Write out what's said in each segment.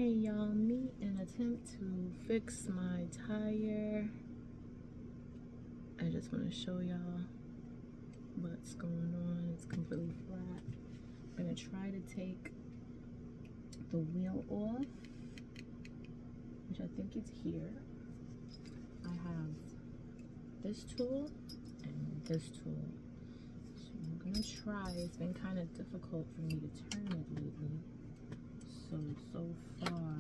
Hey y'all, meet an attempt to fix my tire. I just want to show y'all what's going on. It's completely flat. I'm gonna try to take the wheel off, which I think is here. I have this tool and this tool. So I'm gonna try. It's been kind of difficult for me to turn it lately. So far,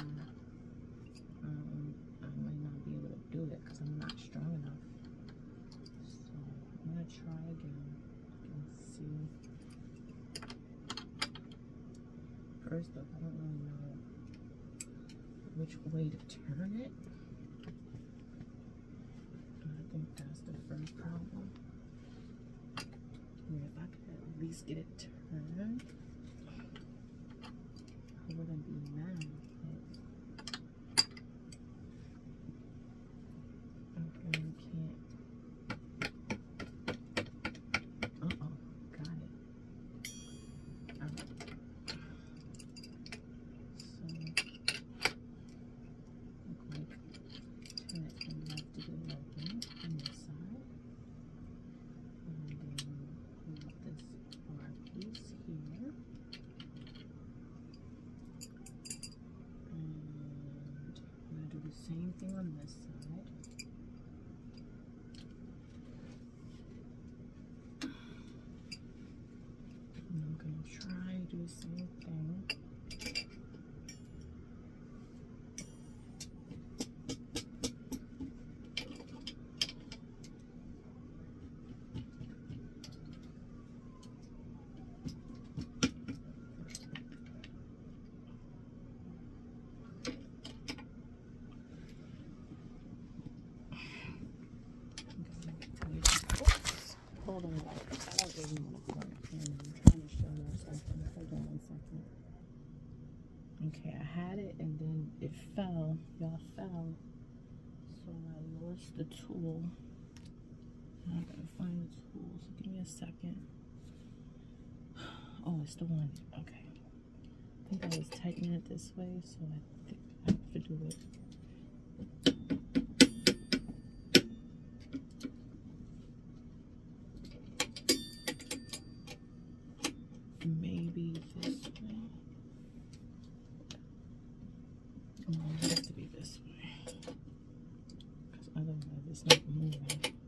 I might not be able to do it because I'm not strong enough. So I'm gonna try again and see. First off, I don't really know which way to turn it. I think that's the first problem. If I could at least get it turned, I wouldn't be mad. Okay, you can't. Uh-oh, got it. Alright. So, look like turn it from left to the right on this side. And then pull this bar piece here. Do the same thing on this side. And I'm going to try to do the same thing. Hold on, I don't really want to point in. I'm trying to show you something. Hold on one second. Okay, I had it and then it fell. Y'all fell. So I lost the tool. I gotta find the tool, so give me a second. Oh, it's the one. Okay. I think I was tightening it this way, so I think I have to do it. Maybe this way. Oh, it has to be this way. Because otherwise it's not moving.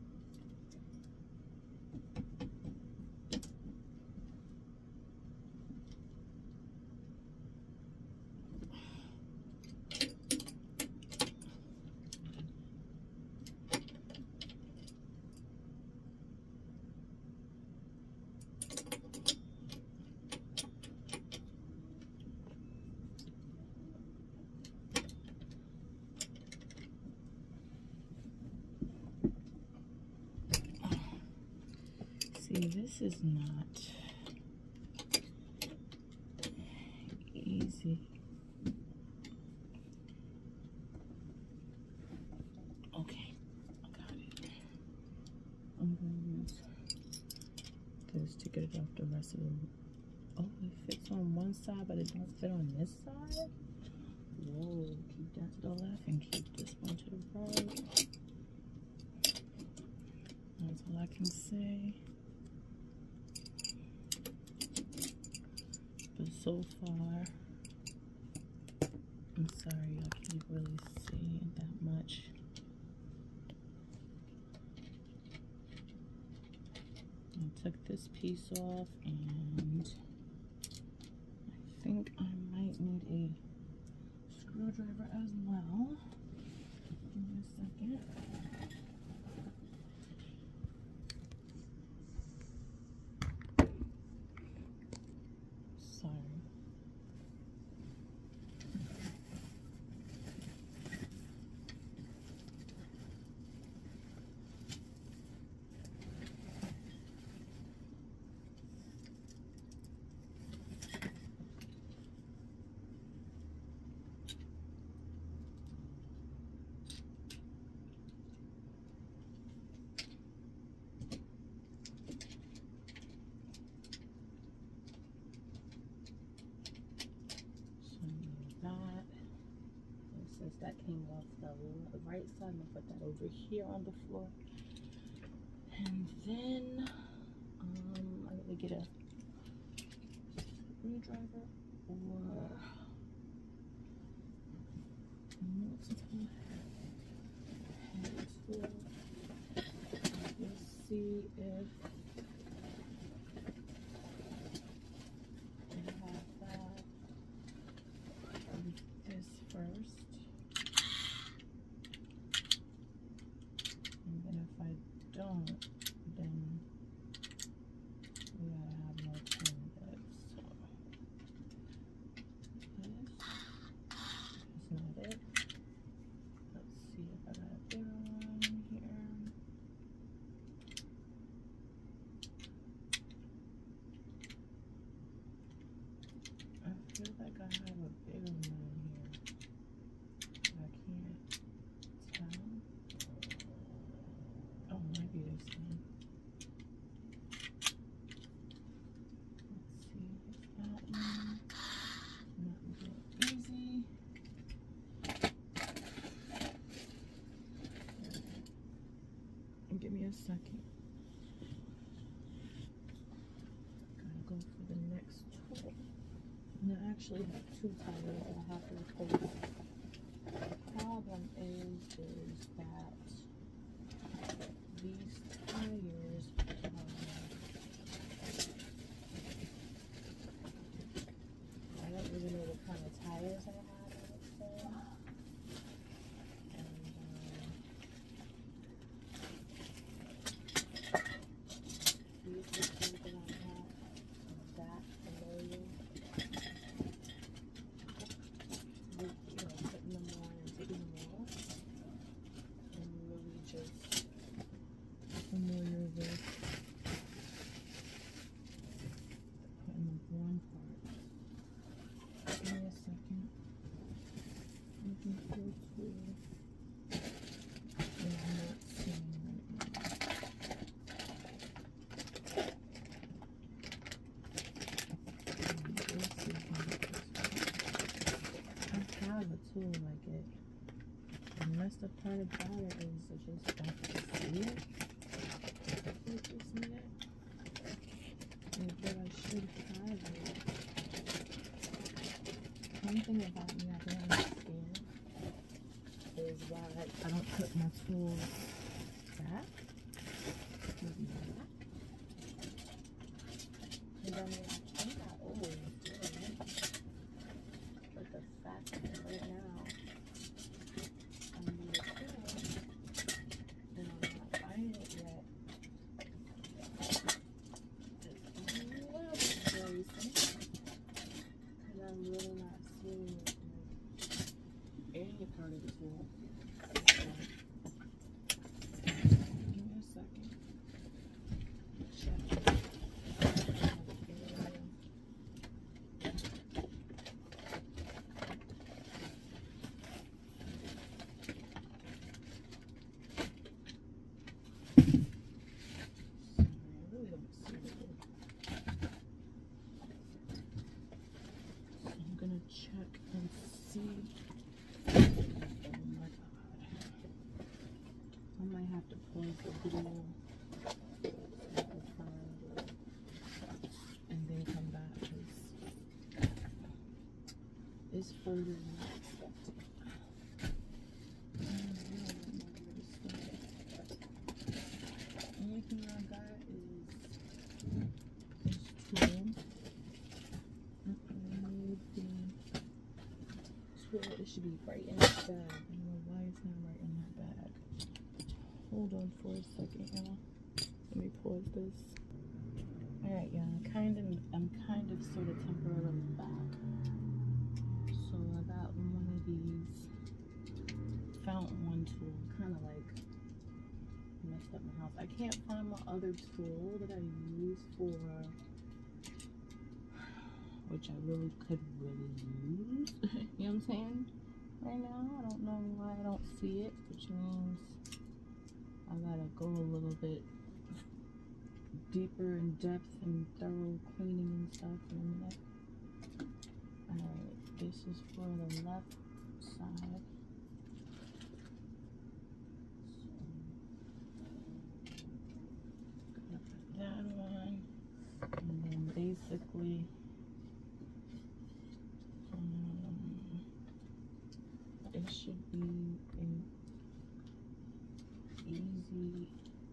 See, this is not easy. Okay, I got it. I'm going to use this to get it off the rest of the... Oh, it fits on one side, but it don't fit on this side? Whoa, keep that to the left and keep this one to the right. That's all I can say. But so far, I'm sorry, I can't really see that much. I took this piece off and I think I might need a screwdriver as well. Give me a second. Sorry. since that came off the right side, I'm gonna put that over here on the floor. And then I'm gonna get a screwdriver or multiple hand tool. Let's see if I have that. This first, and then if I don't, then we gotta have an alternative. So this is not it. Let's see if I got a bigger one here. I feel like I have a bigger one here. I can't tell. Oh, maybe this one. Let's see if that one. Not real easy. Give me a second. Gotta go for the next tool. And I actually have two tires that I have to replace. The problem is that these tires I don't really know what kind of tires I have, I would say. And these are things that I'm not that familiar with, putting them on and taking them off. And really just familiar with putting the one part. Give me a second. Looking for a tool. I'm not seeing right now. I have a tool like it. The messed up part about it is I just don't see it. You see that? But I should have it. One thing about me I don't understand is why I don't put my tools back. Maybe back. And I mean, I'm not always doing it. But the fact that right now I'm doing it and I'm not buying it yet. Because I'm really not seeing any part of the tool. Give me a second. Check. Check and see. Oh my god. I might have to pause the video and then come back because it's further than I expected. The only thing I got is this tool. It should be right in that bag. I don't know why it's not right in that bag. Hold on for a second, y'all. Let me pause this. Alright, y'all. I'm kind of sort of temporarily back. So I got one of these fountain one tool. Kind of like messed up my house. I can't find my other tool that I use for, which I really could use. You know what I'm saying? Right now, I don't know why I don't see it, which means I gotta go a little bit deeper in depth and thorough cleaning and stuff in a minute. Alright, this is for the left side. basically it should be an easy.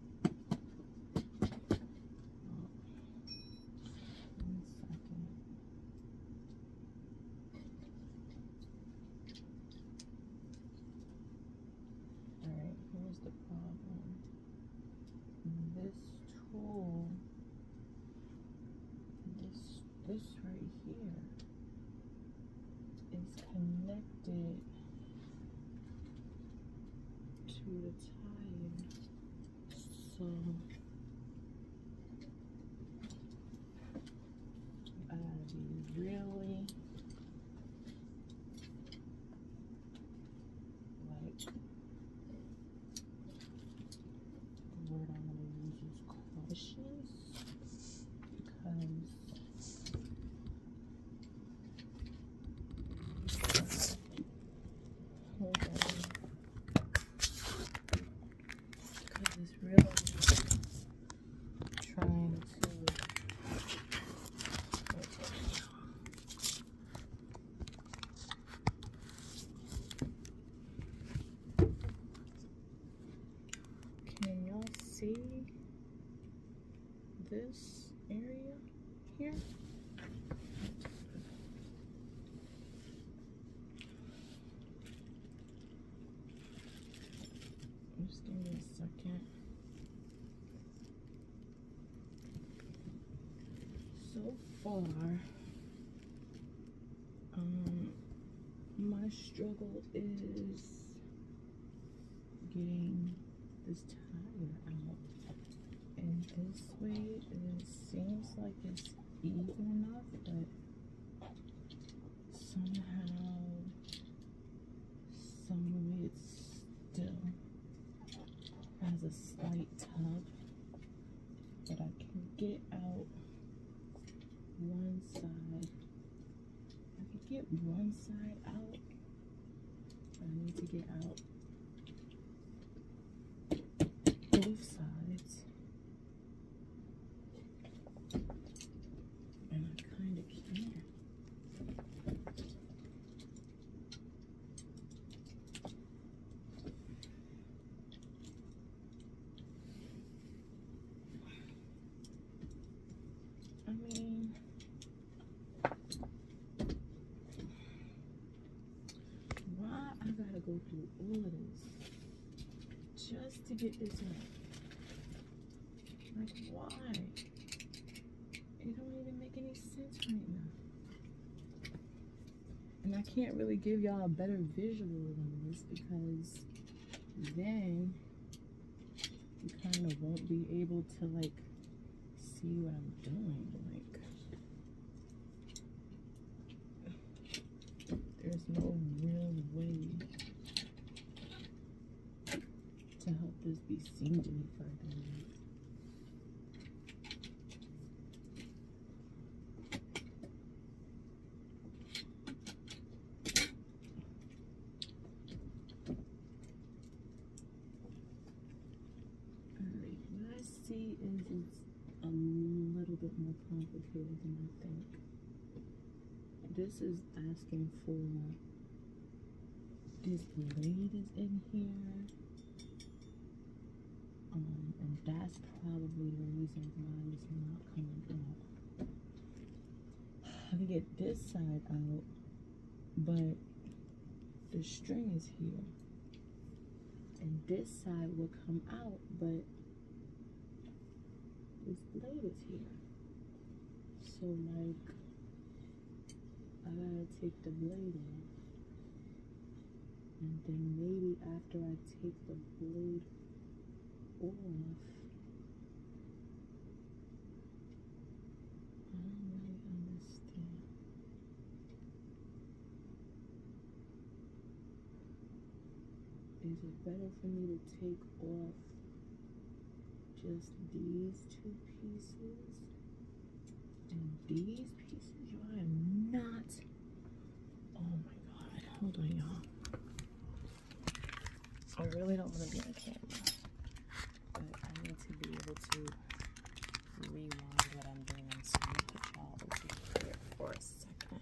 Here's the problem. This tool, this right here is connected to the tire. So I gotta be really like, the word I'm gonna use is cautious, because it's really trying to can y'all see this area here? Just give me a second. So far, my struggle is getting this tire out, and this way it seems like it's even enough, but somehow, some of it still has a slight tug, but I can get out one side. I can get one side out, but I need to get out both sides, and I kind of can. I mean, why I gotta go through all of this just to get this out? Like, why? It don't even make any sense right now. And I can't really give y'all a better visual than this, because then you kind of won't be able to like see what I'm doing. Like, there's no real way to help this be seen any further. Alright, what I see is it's a little bit more complicated than I think. This is asking for, this blade is in here, and that's probably the reason why it's not coming out. I can get this side out, but the string is here, and this side will come out, but this blade is here. So like, I gotta take the blade off, and then maybe after I take the blade off, I don't really understand. Is it better for me to take off just these two pieces and these pieces? I am not. Oh my god. Hold on, y'all. I really don't want to be on camera, but I need to be able to rewind what I'm doing so you can follow. for a second.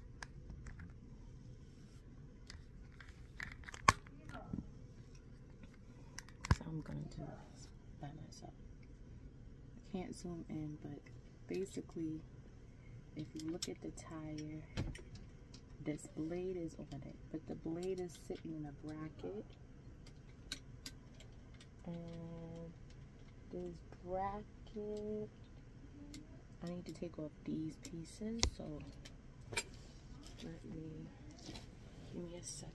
So I'm gonna do this by myself. I can't zoom in, but basically, if you look at the tire, this blade is on it, but the blade is sitting in a bracket, and this bracket, I need to take off these pieces, so give me a second.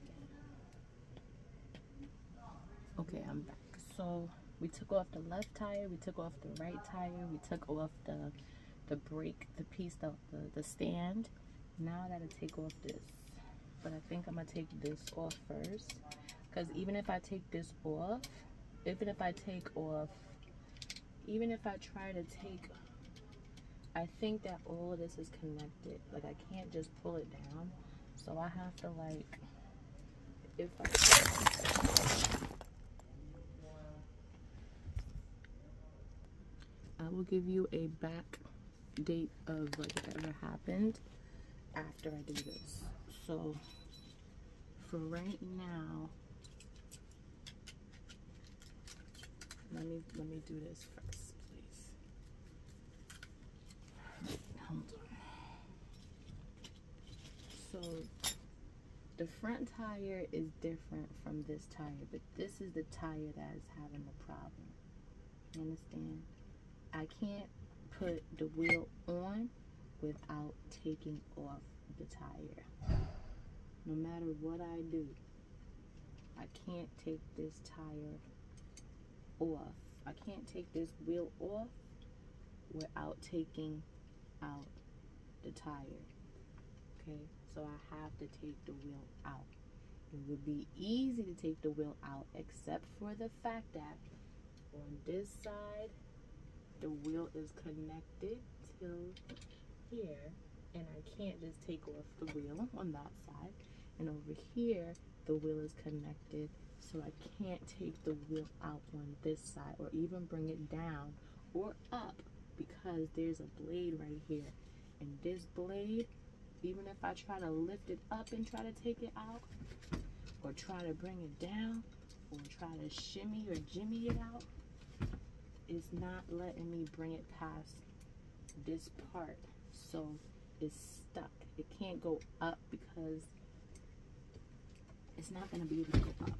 Okay, I'm back. So we took off the left tire, we took off the right tire, we took off the brake, the piece, the stand. Now I gotta take off this, but I think I'm gonna take this off first, because even if I take this off, even if I try to take, I think that all of this is connected. Like, I can't just pull it down, so I have to, like, if I will give you a back date of like whatever happened after I do this. So for right now, let me do this first, please. Hold on. So the front tire is different from this tire, but this is the tire that is having the problem. You understand? I can't put the wheel on without taking off the tire. No matter what I do, I can't take this tire off. I can't take this wheel off without taking out the tire. Okay, so I have to take the wheel out. It would be easy to take the wheel out, except for the fact that on this side, the wheel is connected till here, and I can't just take off the wheel on that side. And over here, the wheel is connected, so I can't take the wheel out on this side or even bring it down or up, because there's a blade right here. And this blade, even if I try to lift it up and try to take it out, or try to bring it down, or try to shimmy or jimmy it out, it's not letting me bring it past this part. So it's stuck. It can't go up because it's not going to be able to go up.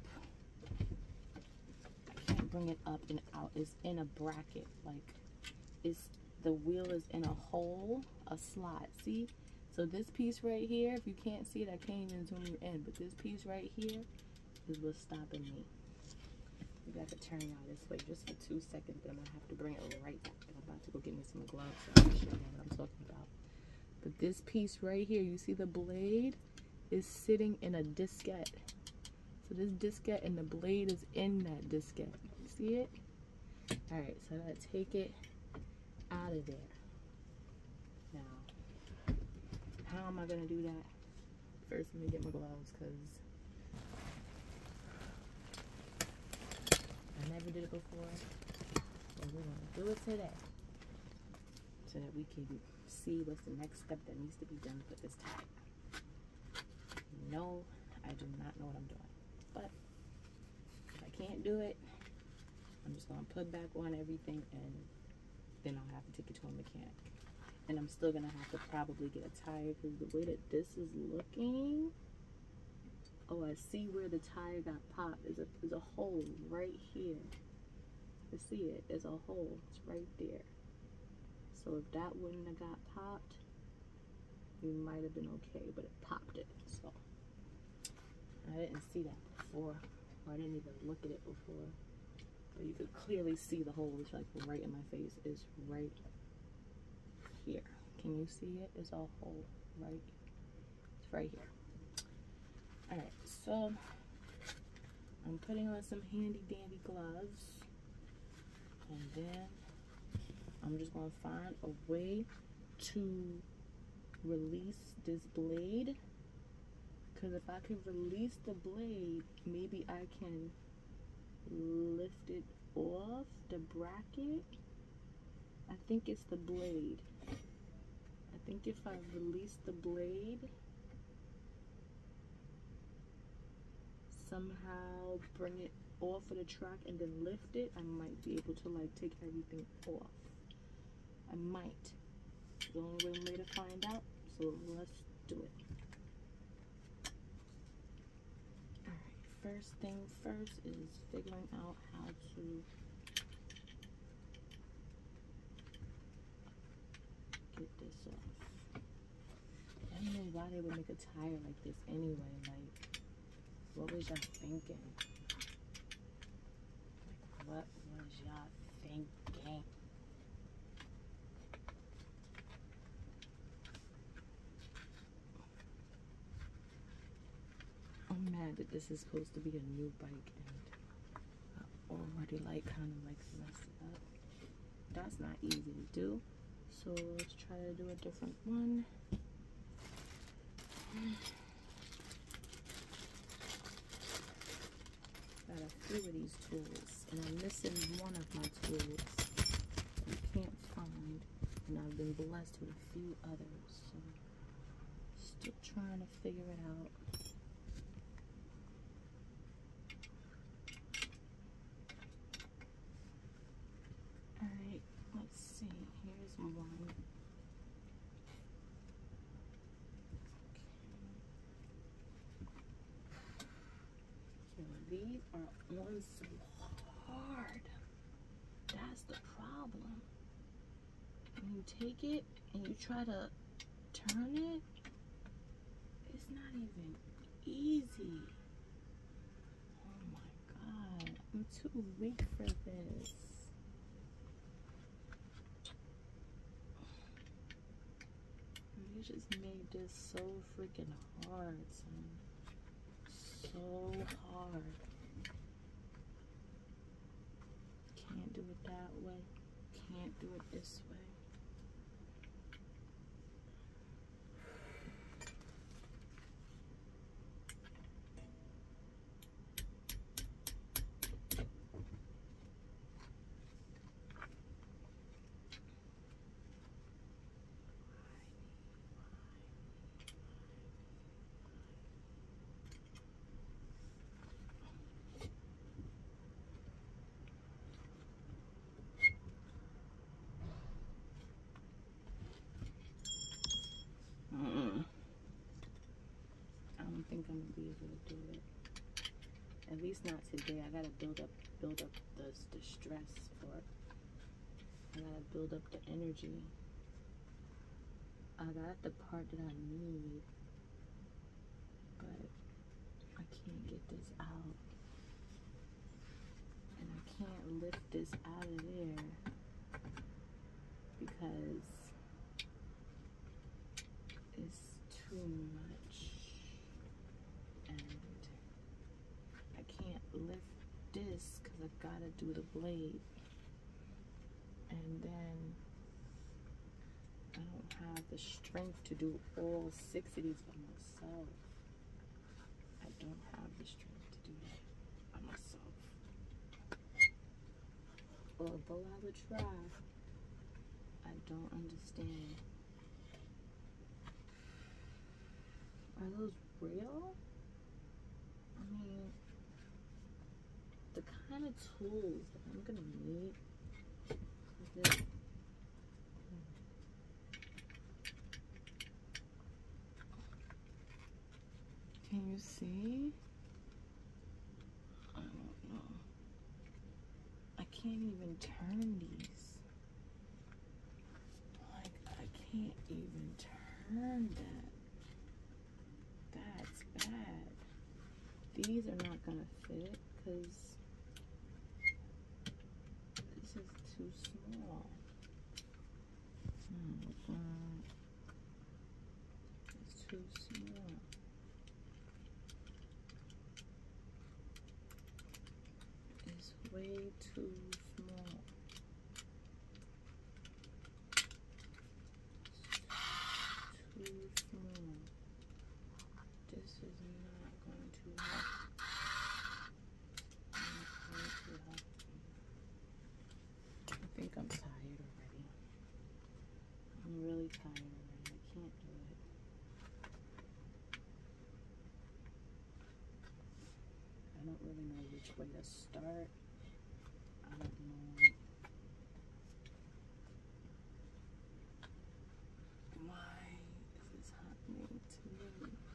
I can't bring it up and out. It's in a bracket. Like, the wheel is in a hole, a slot. See? So this piece right here, if you can't see it, I can't even zoom you in, but this piece right here is what's stopping me. Maybe I could turn y'all this way just for 2 seconds, but I'm going to have to bring it right back. And I'm about to go get me some gloves so I can show you what I'm talking about. But this piece right here, you see the blade is sitting in a diskette. So this diskette and the blade is in that diskette. See it? Alright, so I got to take it out of there. Now, how am I going to do that? First, let me get my gloves, because I never did it before, but we're going to do it today so that we can see what's the next step that needs to be done with this tire. No, I do not know what I'm doing, but if I can't do it, I'm just going to put back on everything, and then I'll have to take it to a mechanic. And I'm still going to have to probably get a tire, because the way that this is looking, oh, I see where the tire got popped. There's a hole right here. You see it? There's a hole. It's right there. So if that wouldn't have got popped, we might have been okay, but it popped it. So I didn't see that before, or I didn't even look at it before. But you could clearly see the hole. It's like right in my face. It's right here. Can you see it? It's a hole right. It's right here. Alright, so I'm putting on some handy dandy gloves, and then I'm just going to find a way to release this blade, because if I can release the blade, maybe I can lift it off the bracket. I think it's the blade. I think if I release the blade, somehow bring it off of the track and then lift it, I might be able to like take everything off. I might. The only way to find out, so let's do it. Alright, first thing first is figuring out how to get this off. I don't know why they would make a tire like this anyway. Like, what was y'all thinking? Like, what was y'all thinking? I'm mad that this is supposed to be a new bike and I already like kind of like messed it up. That's not easy to do. So let's try to do a different one. Got a few of these tools and I'm missing one of my tools I can't find, and I've been blessed with a few others, so still trying to figure it out. Alright, let's see, here's one. These are on so hard. That's the problem. When you take it and you try to turn it, it's not even easy. Oh my God, I'm too weak for this. You just made this so freaking hard, son. So hard. Can't do it that way. Can't do it this way. I don't think I'm gonna be able to do it. At least not today. I gotta build up the stress for it. I gotta build up the energy. I got the part that I need, but I can't get this out. And I can't lift this out of there because it's too much. And I can't lift this because I gotta do the blade. And then I don't have the strength to do all 6 of these by myself. I don't have the strength to do that by myself. Although I would try, I don't understand. Are those real? I mean, the kind of tools that I'm gonna need is this. Can you see? I don't know. I can't even turn these. Like, I can't even turn that. That's bad. These are not gonna fit because this is too small. It's too small. It's way too small. It's too small. This is not going to help. Not going to help. I think I'm tired already. I'm really tired already. don't really know which way to start. I don't know why is this happening to me.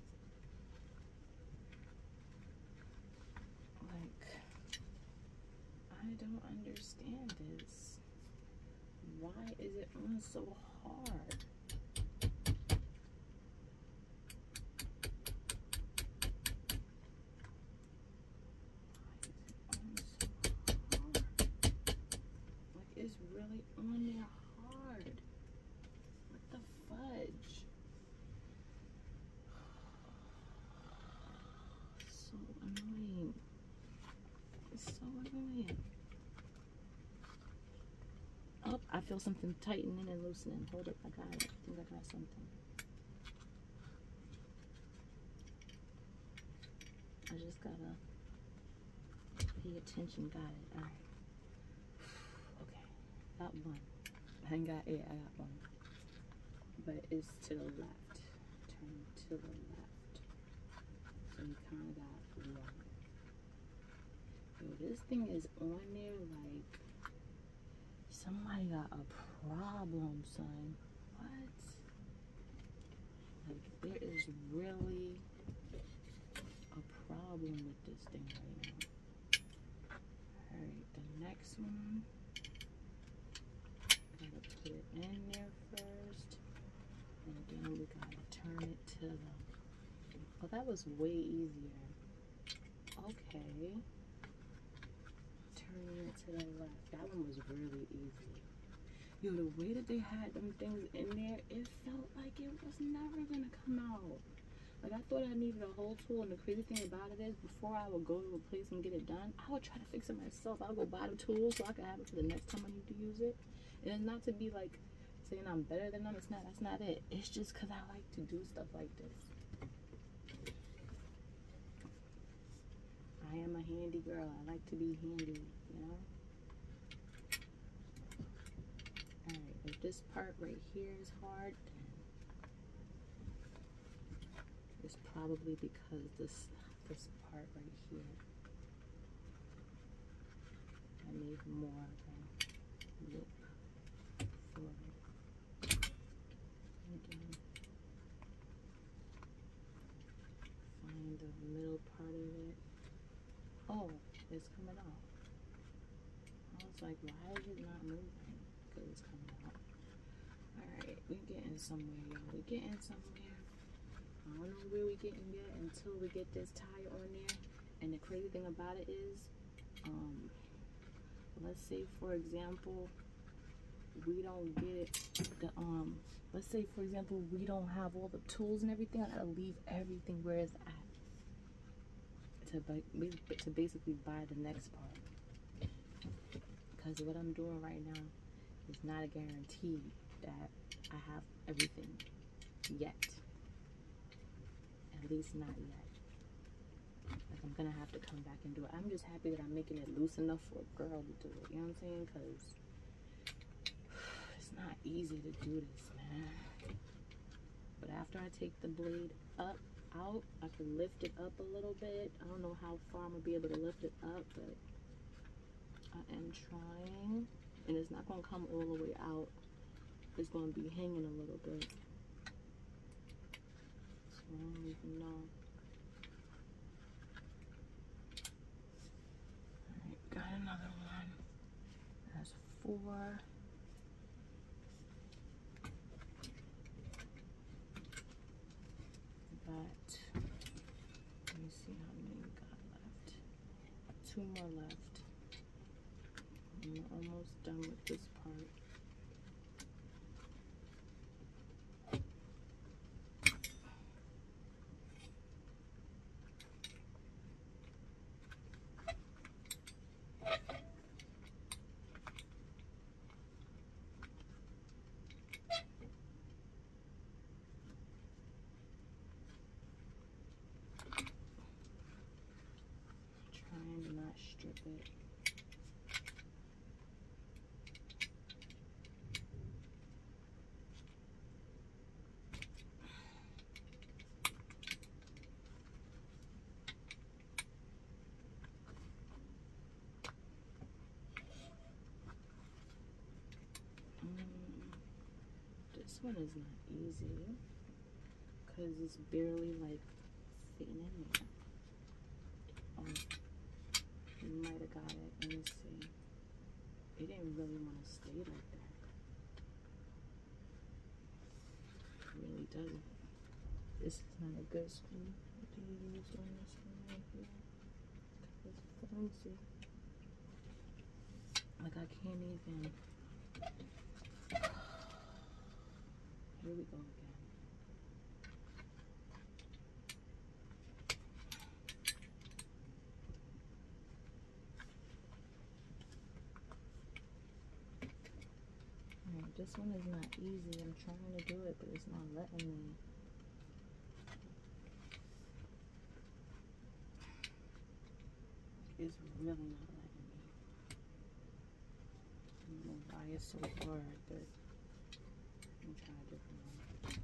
Like, I don't understand this. Why is it on so hard? It's really on there hard. What the fudge? So annoying. It's so annoying. Oh, I feel something tightening and loosening. Hold it, I got it. I think I got something. I just gotta pay attention. Got it. Alright. Okay. Got one. I ain't got eight, I got one. But it's to the left. Turn to the left. So you kinda got one. Yo, this thing is on there like somebody got a problem, son. What? Like, there is really a problem with this thing right now. Alright, the next one. Gotta put it in there first. And then we gotta turn it to the... Oh, that was way easier. Okay. Turning it to the left. That one was really easy. Yo, the way that they had them things in there, it felt like it was never gonna come out. Like, I thought I needed a whole tool, and the crazy thing about it is, before I would go to a place and get it done, I would try to fix it myself. I would go buy the tools so I could have it for the next time I need to use it. And it's not to be like saying I'm better than them. It's not. That's not it. It's just because I like to do stuff like this. I am a handy girl. I like to be handy, you know? Alright, if this part right here is hard, then it's probably because this part right here, I need more of a loop for it. Again, find the middle part of it. Oh, it's coming out. I was like, why is it not moving? Because it's coming out. Alright, we're getting somewhere, y'all. We're getting somewhere. I don't know where we're getting yet until we get this tire on there. And the crazy thing about it is, let's say for example, we don't get the let's say for example we don't have all the tools and everything. I gotta leave everything where it's at to basically buy the next part, because what I'm doing right now is not a guarantee that I have everything yet. At least not yet. Like, I'm gonna have to come back and do it. I'm just happy that I'm making it loose enough for a girl to do it, you know what I'm saying? Because it's not easy to do this, man. But after I take the blade out, I can lift it up a little bit. I don't know how far I'm gonna be able to lift it up, but I am trying. And it's not gonna come all the way out. It's gonna be hanging a little bit. So I don't even know. Alright, got another one. That's 4. But let me see how many we got left. 2 more left. I'm almost done with this part. Trying to not strip it. one is not easy because it's barely like fitting in there. Oh, you might have got it. Let me see. It didn't really want to stay like that. It really doesn't. This is not a good screw. What do you use on this one right here? It's flimsy. Like I can't even. Here we go again. Alright, this one is not easy. I'm trying to do it, but it's not letting me. It's really not letting me. I don't know why it's so hard, but let me try a different one.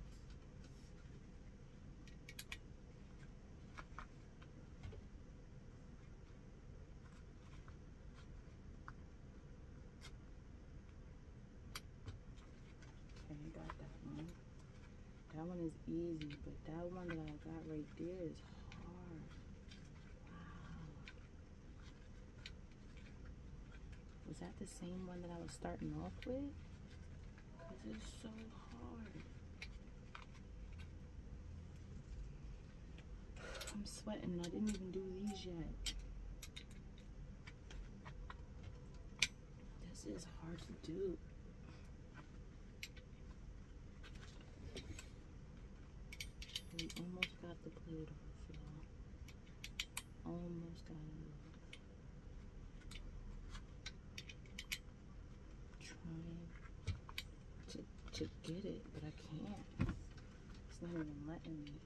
Okay, I got that one. That one is easy, but that one that I got right there is hard. Wow. Was that the same one that I was starting off with? Because it's so hard. I'm sweating. I didn't even do these yet. This is hard to do. We almost got the plate off, y'all. Almost got it off. Trying to get it, but I can't. It's not even letting me.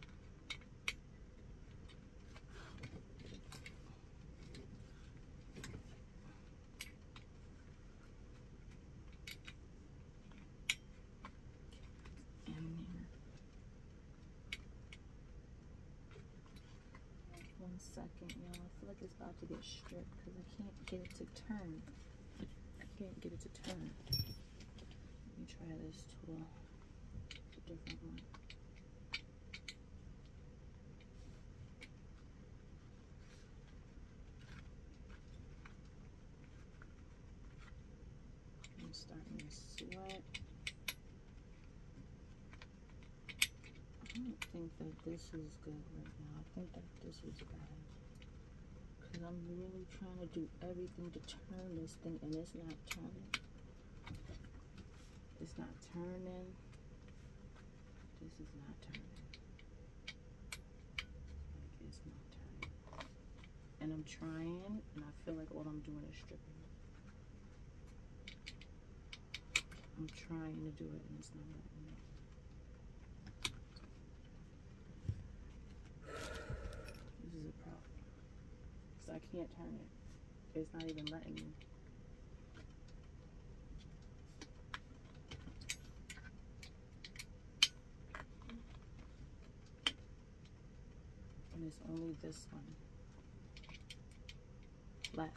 One second, y'all. I feel like it's about to get stripped because I can't get it to turn. I can't get it to turn. Let me try this tool. It's a different one. I'm starting to sweat. I don't think that this is good right now. I think that this is bad. Because I'm really trying to do everything to turn this thing and it's not turning. It's not turning. This is not turning. Like it's not turning. And I'm trying and I feel like all I'm doing is stripping. I'm trying to do it and it's not letting me. This is a problem. So I can't turn it. It's not even letting me. And it's only this one left.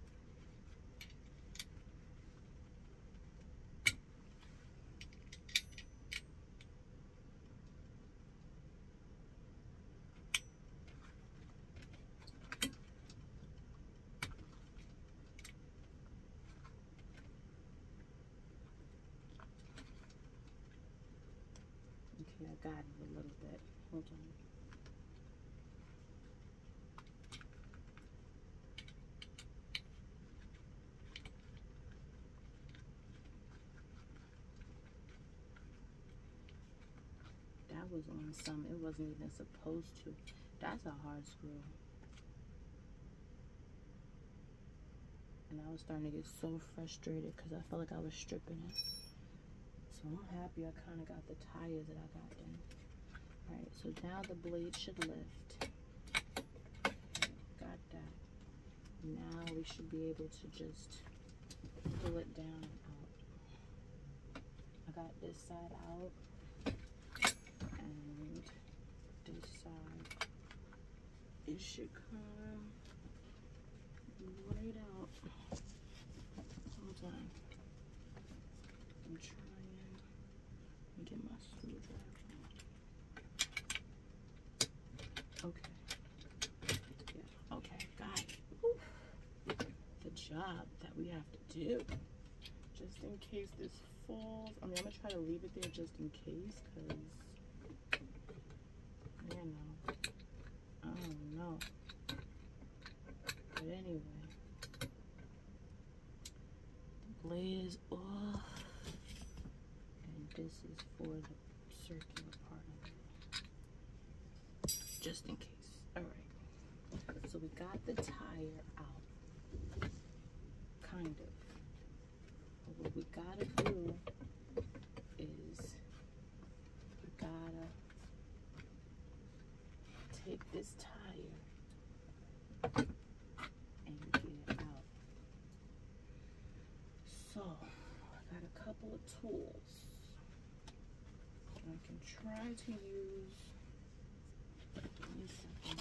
Okay, I got it a little bit. Hold on. That was on some, it wasn't even supposed to. That's a hard screw. And I was starting to get so frustrated because I felt like I was stripping it. So I'm happy I kind of got the tires that I got in. Alright, so now the blade should lift. Got that. Now we should be able to just pull it down and out. I got this side out. And this side, it should come right out. Hold on. I'm trying. Let me get my screwdriver. Okay. Yeah, okay, got it. Whew. The job that we have to do. Just in case this falls. I mean, I'm gonna try to leave it there just in case, because, you know, I don't know. But anyway, the blade is off. And this is for the circular part of it. Just in case. Alright. So we got the tire out. Kind of. But what we gotta do is we gotta take this tire and get it out. So I got a couple of tools. I can try to use. Give me a second.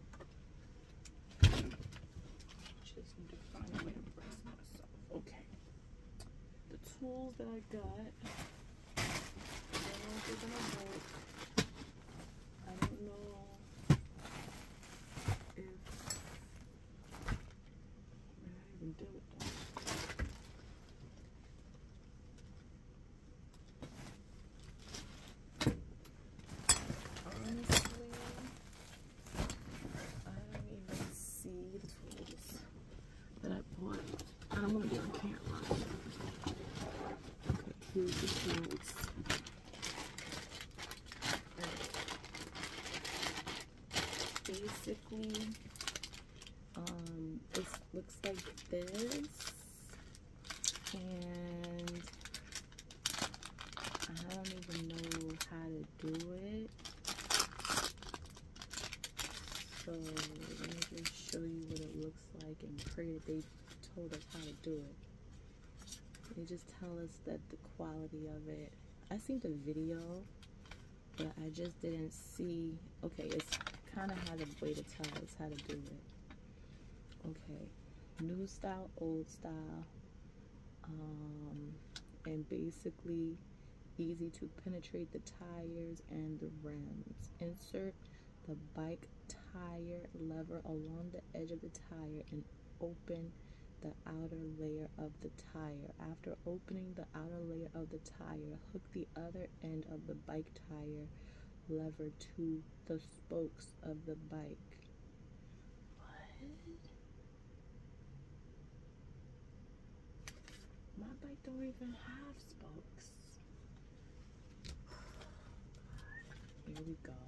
Just need to find a way to brace myself. Okay. The tools that I got. I don't know if they're gonna work. I don't know if. What did I even do with that? Honestly, I don't even see the tools that I bought. I don't want to be on camera. Okay, here's the tools. Basically, this looks like this, and I don't even know how to do it. So let me just show you what it looks like and pray that they told us how to do it. They just tell us that the quality of it. I seen the video, but I just didn't see. Okay, it's kind of had a way to tell us how to do it. Okay, new style, old style, and basically easy to penetrate the tires and the rims. Insert the bike tire lever along the edge of the tire and open the outer layer of the tire. After opening the outer layer of the tire, hook the other end of the bike tire lever to the spokes of the bike. What? My bike don't even have spokes. Here we go.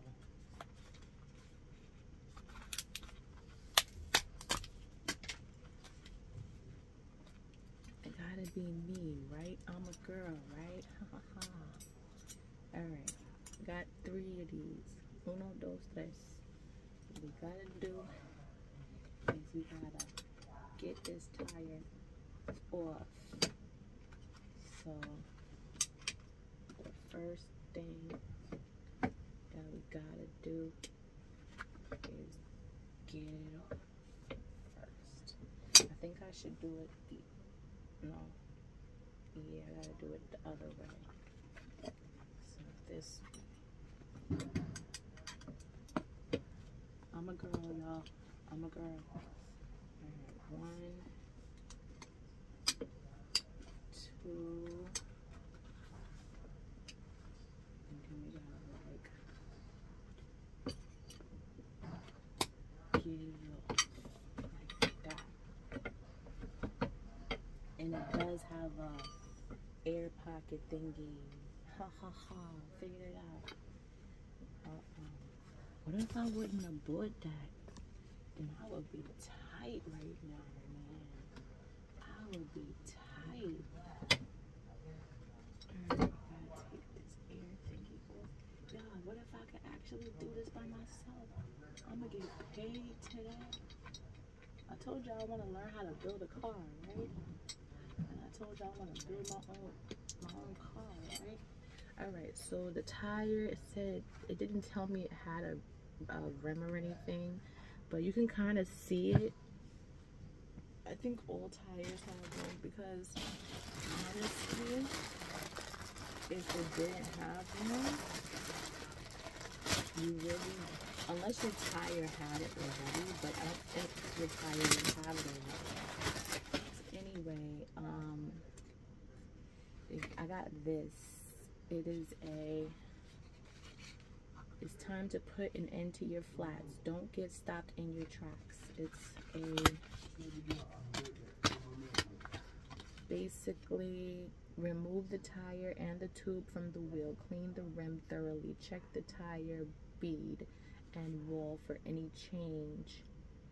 It gotta be me, right? I'm a girl, right? Ha ha ha. Alright. Got 3 of these. 1, 2, 3. What we gotta do is we gotta get this tire off. So the first thing that we gotta do is get it off first. I think I should do it no. Yeah, I gotta do it the other way. So this way. I'm a girl, y'all. I'm a girl. Alright, 1, 2, and then we gotta like get it off like that. And it does have a air pocket thingy. Ha ha ha, figured it out. What if I wouldn't have bought that? Then I would be tight right now, man. I would be tight. Alright, I gotta take this air thingy off. God, what if I could actually do this by myself? I'm gonna get paid today. I told y'all I want to learn how to build a car, right? And I told y'all I want to build my own car, right? Alright, so the tire, it said, it didn't tell me it had a rim or anything, but you can kind of see it. I think all tires have one because honestly, if it didn't have one, you really, unless your tire had it already, but I don't think your tire would have it already. Anyway, I got this. It is it's time to put an end to your flats. Don't get stopped in your tracks. It's basically remove the tire and the tube from the wheel. Clean the rim thoroughly. Check the tire bead and wall for any change.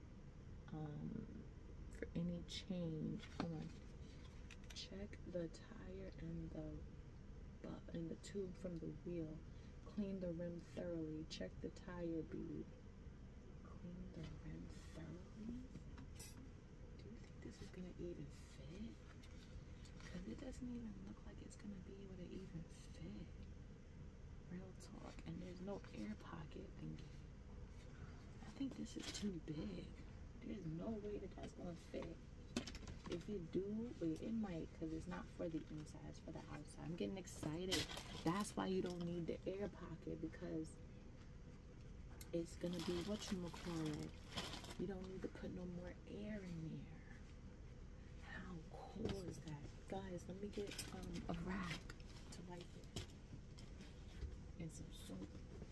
Hold on. Check the tire and the tube from the wheel. Clean the rim thoroughly. Check the tire bead. Clean the rim thoroughly? Do you think this is gonna even fit? Because it doesn't even look like it's gonna be able to even fit. Real talk. And there's no air pocket thingy. I think this is too big. There's no way that that's gonna fit. If it do, wait, it might, because it's not for the inside, it's for the outside. I'm getting excited. That's why you don't need the air pocket, because it's gonna be whatchamacallit. You don't need to put no more air in there. How cool is that? Guys, let me get a rag to wipe it. And some soap.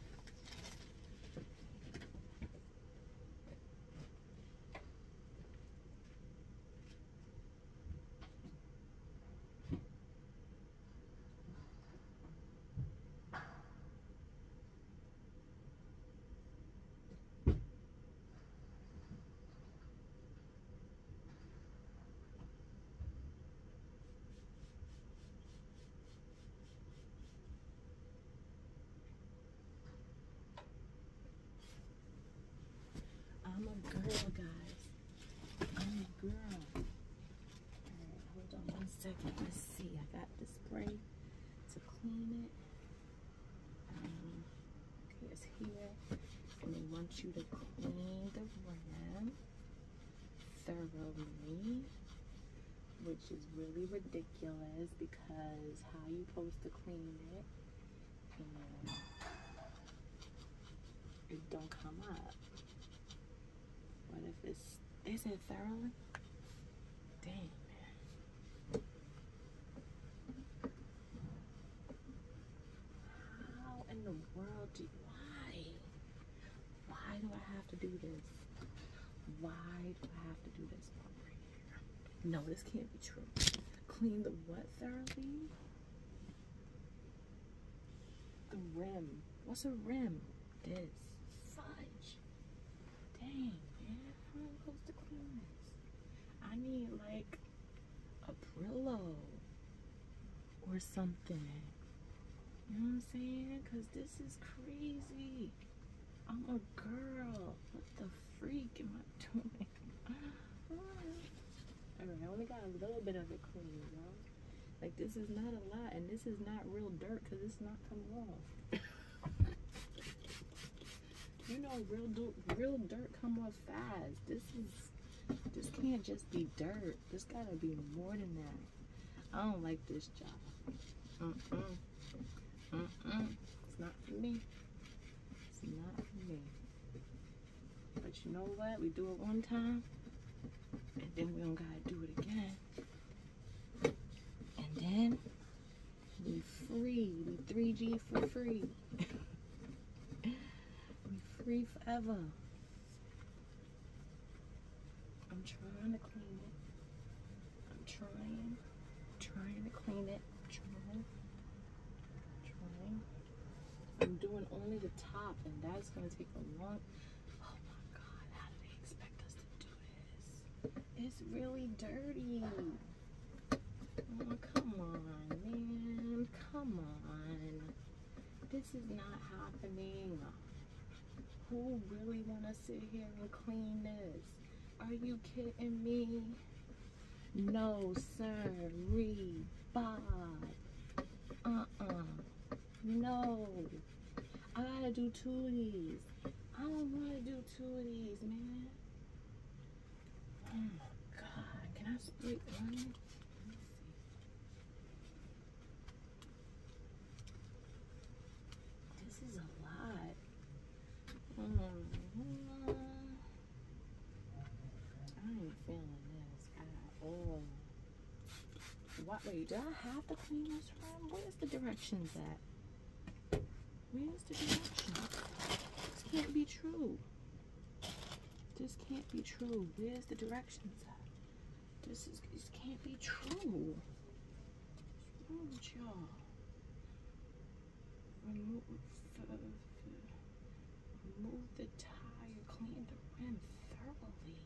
I'm a girl, guys. I'm a girl. Alright, hold on one second. Let's see. I got the spray to clean it. Okay, it's here. And they want you to clean the rim thoroughly, which is really ridiculous because how you supposed to clean it and it don't come up. What if is it thoroughly? Dang, man. How in the world why do I have to do this? Why do I have to do this part right here? No, this can't be true. Clean the what thoroughly? The rim. What's a rim? This. Fudge. Dang, man. How am I supposed to clean this? I need like a Brillo or something. You know what I'm saying? Because this is crazy. I'm a girl. What the freak am I doing? Alright, I only got a little bit of it clean, y'all. Like, this is not a lot, and this is not real dirt because it's not coming off. You know, real dirt come off fast. This can't just be dirt. This gotta be more than that. I don't like this job. It's not for me. It's not for me. But you know what? We do it one time, and then we don't gotta do it again. And then we free. We 3G for free. We free forever. I'm trying to clean it. I'm trying to clean it. Trying. I'm doing only the top, and that's gonna take a long. Oh my God! How do they expect us to do this? It's really dirty. Oh, come on, man. Come on. This is not happening. Who really wanna sit here and clean this? Are you kidding me? No, sir. Bob. No. I gotta do 2 of these. I don't wanna do 2 of these, man. Oh my God. Can I split one? Let me see. feeling this at all. What? Wait, do I have to clean this rim? Where's the directions at? Where's the directions? This can't be true. This can't be true. Where's the directions at? This can't be true. What's wrong with y'all? Remove the tire. Clean the rim thoroughly.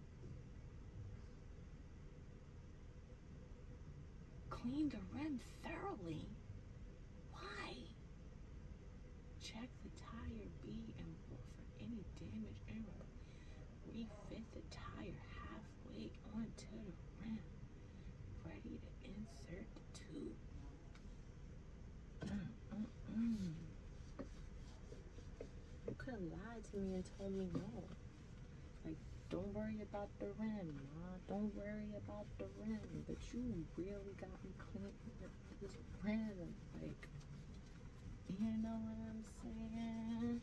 Clean the rim thoroughly. Why? Check the tire B and for any damage error. Refit the tire halfway onto the rim. Ready to insert the tube. You could have lied to me and told me no. Like, don't worry about the rim, Ma. Don't worry about the rim. But you really got me cleaning this rim. Like, you know what I'm saying?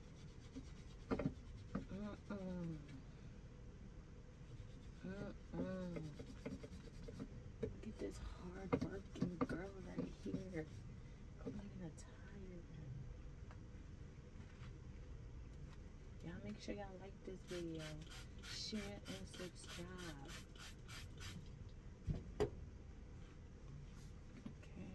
Look at this hard-working girl right here. Cleaning a tire. Y'all make sure y'all like this video. Share and subscribe. Okay?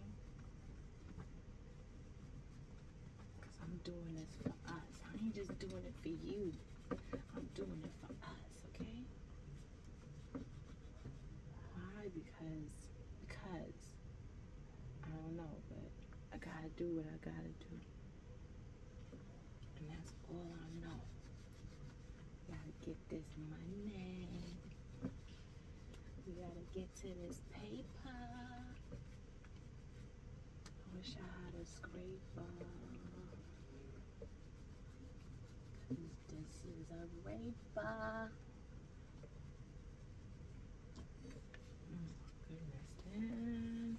Because I'm doing this for us. I ain't just doing it for you. I'm doing it for us, okay? Why? Because I don't know, but I gotta do what I gotta do. And that's all I know. Gotta get this money. We gotta get to this paper. I wish I had a scraper. This is a raper. Oh my goodness, man.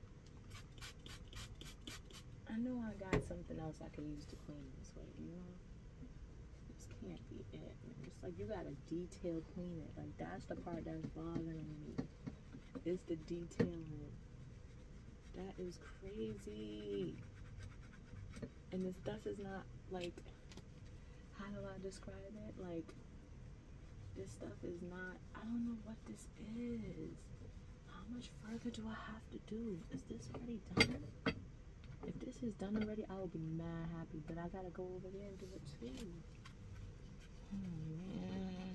I know I got something else I can use to clean this way, you know? This can't be it, man. It's like you gotta detail clean it. Like, that's the part that's bothering me. It's the detailing. That is crazy. And this stuff is not like, how do I describe it? Like, this stuff is not, I don't know what this is. How much further do I have to do? Is this already done? If this is done already, I will be mad happy. But I gotta go over there and do it too. Oh man.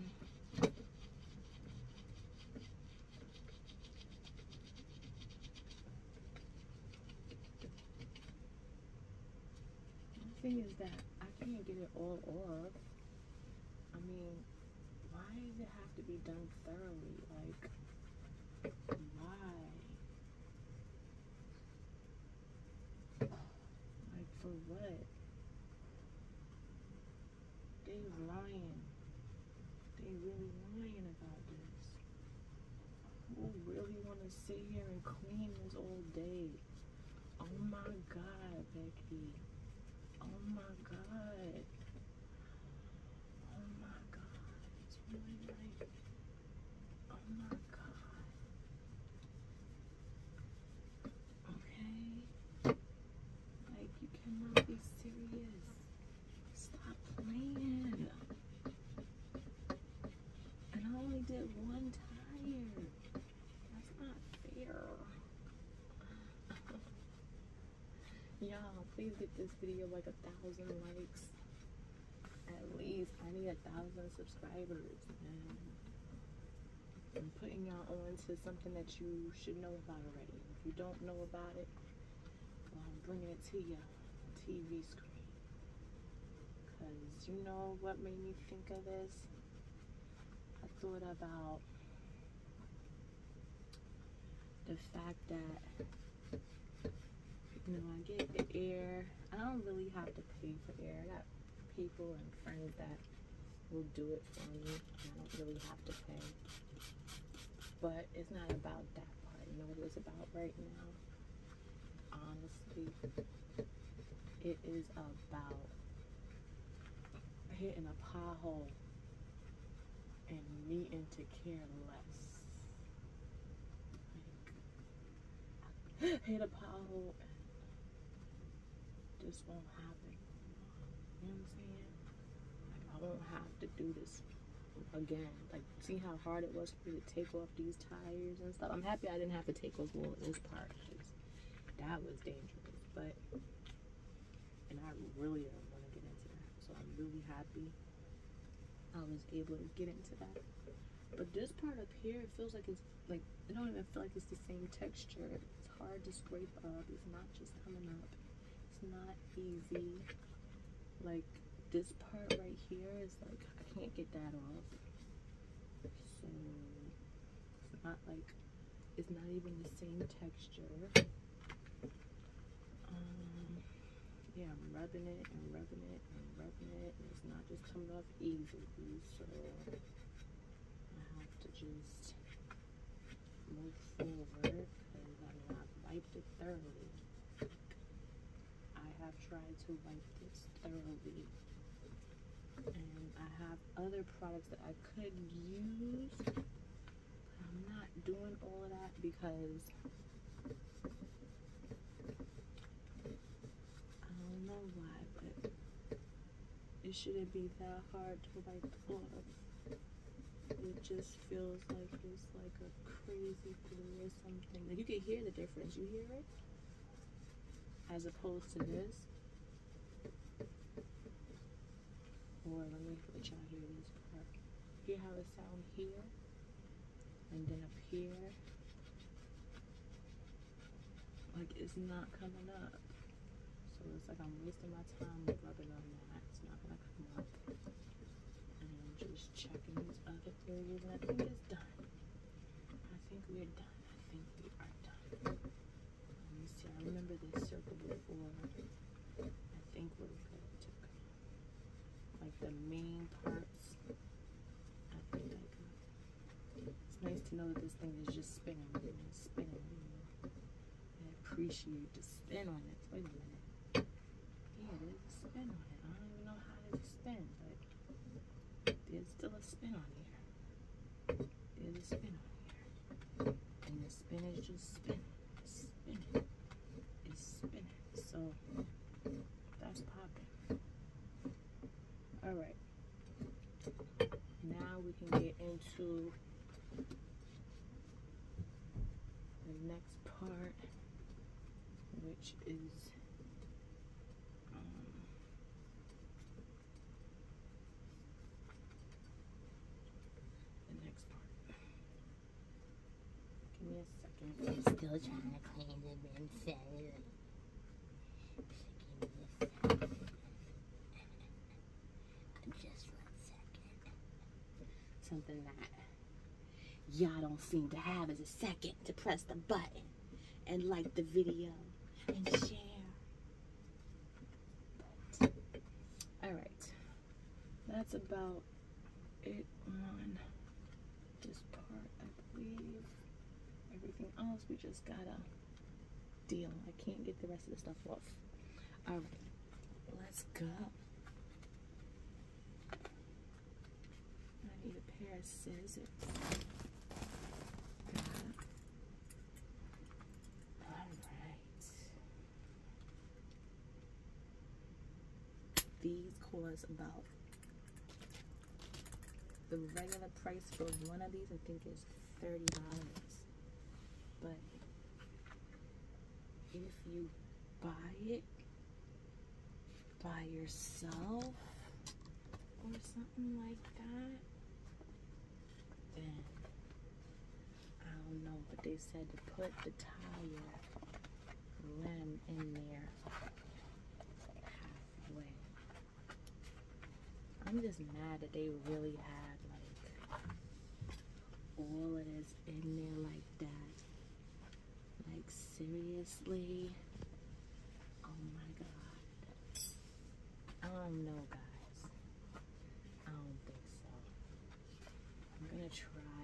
The thing is that I can't get it all off. I mean, why does it have to be done thoroughly? Like, why? Like, for what? They lying. They really lying about this. Who really want to sit here and clean this all day? Oh my God, Becky. Oh my God. Oh my God. It's really like, oh my God. Okay? Like, you cannot be serious. Stop playing. And I only did one tire. That's not fair. Y'all, please get this video like 1,000 likes. At least. I need 1,000 subscribers, man. I'm putting y'all on to something that you should know about already. If you don't know about it, well, I'm bringing it to your TV screen. Because you know what made me think of this? I thought about the fact that, you know, I get the air. I don't really have to pay for air. I got people and friends that will do it for me. I don't really have to pay. But it's not about that part. You know what it's about right now? Honestly, it is about hitting a pothole and needing to care less. Like, hit a pothole and this won't happen. You know what I'm saying? Like, I won't have to do this again. Like, see how hard it was for me to take off these tires and stuff? I'm happy I didn't have to take off all of this part, because that was dangerous. But, and I really don't want to get into that. So I'm really happy I was able to get into that. But this part up here, it feels like it's like, I don't even feel like it's the same texture. It's hard to scrape up. It's not just coming up. It's not easy. Like, this part right here is like, I can't get that off. So it's not like, it's not even the same texture. Yeah, I'm rubbing it and rubbing it and rubbing it, and it's not just coming off easily. So I have to just move forward, because I mean, I've wiped it thoroughly. I have tried to wipe this thoroughly, and I have other products that I could use, but I'm not doing all of that because I don't know why, but it shouldn't be that hard to wipe off. It just feels like it's like a crazy glue or something. Like, you can hear the difference. You hear it? As opposed to this. Or let me let y'all hear this part. Hear how it sounds here? And then up here. Like, it's not coming up. So it's like I'm wasting my time rubbing on that. It's not gonna come up. And I'm just checking these other areas, and I think it's done. I think we're done. I think we are done. Let me see. I remember this circle before. I think we're good to go. Like the main parts, I think I got. It's nice to know that this thing is just spinning. It's spinning. I appreciate the spin on it. Wait a minute. Yeah, there's a spin on it. I don't even know how to spin, but there's still a spin on here. There's a spin on here. And the spin is just spinning. It's spinning. It's spinning. So that's popping. Alright. Now we can get into the next part, which is the next part. Give me a second. I'm still trying to clean the inside. Just 1 second. Something that y'all don't seem to have is a second to press the button and like the video and share. But, alright, that's about it on this part, I believe. Everything else we just gotta deal. I can't get the rest of the stuff off. Alright, let's go. I need a pair of scissors. These cost about, the regular price for one of these I think is $30, but if you buy it by yourself or something like that, then I don't know, but they said to put the tire rim in there halfway. I'm just mad that they really had like all of this in there like that. Like, seriously? Oh my god. I don't know, guys. I don't think so. I'm gonna try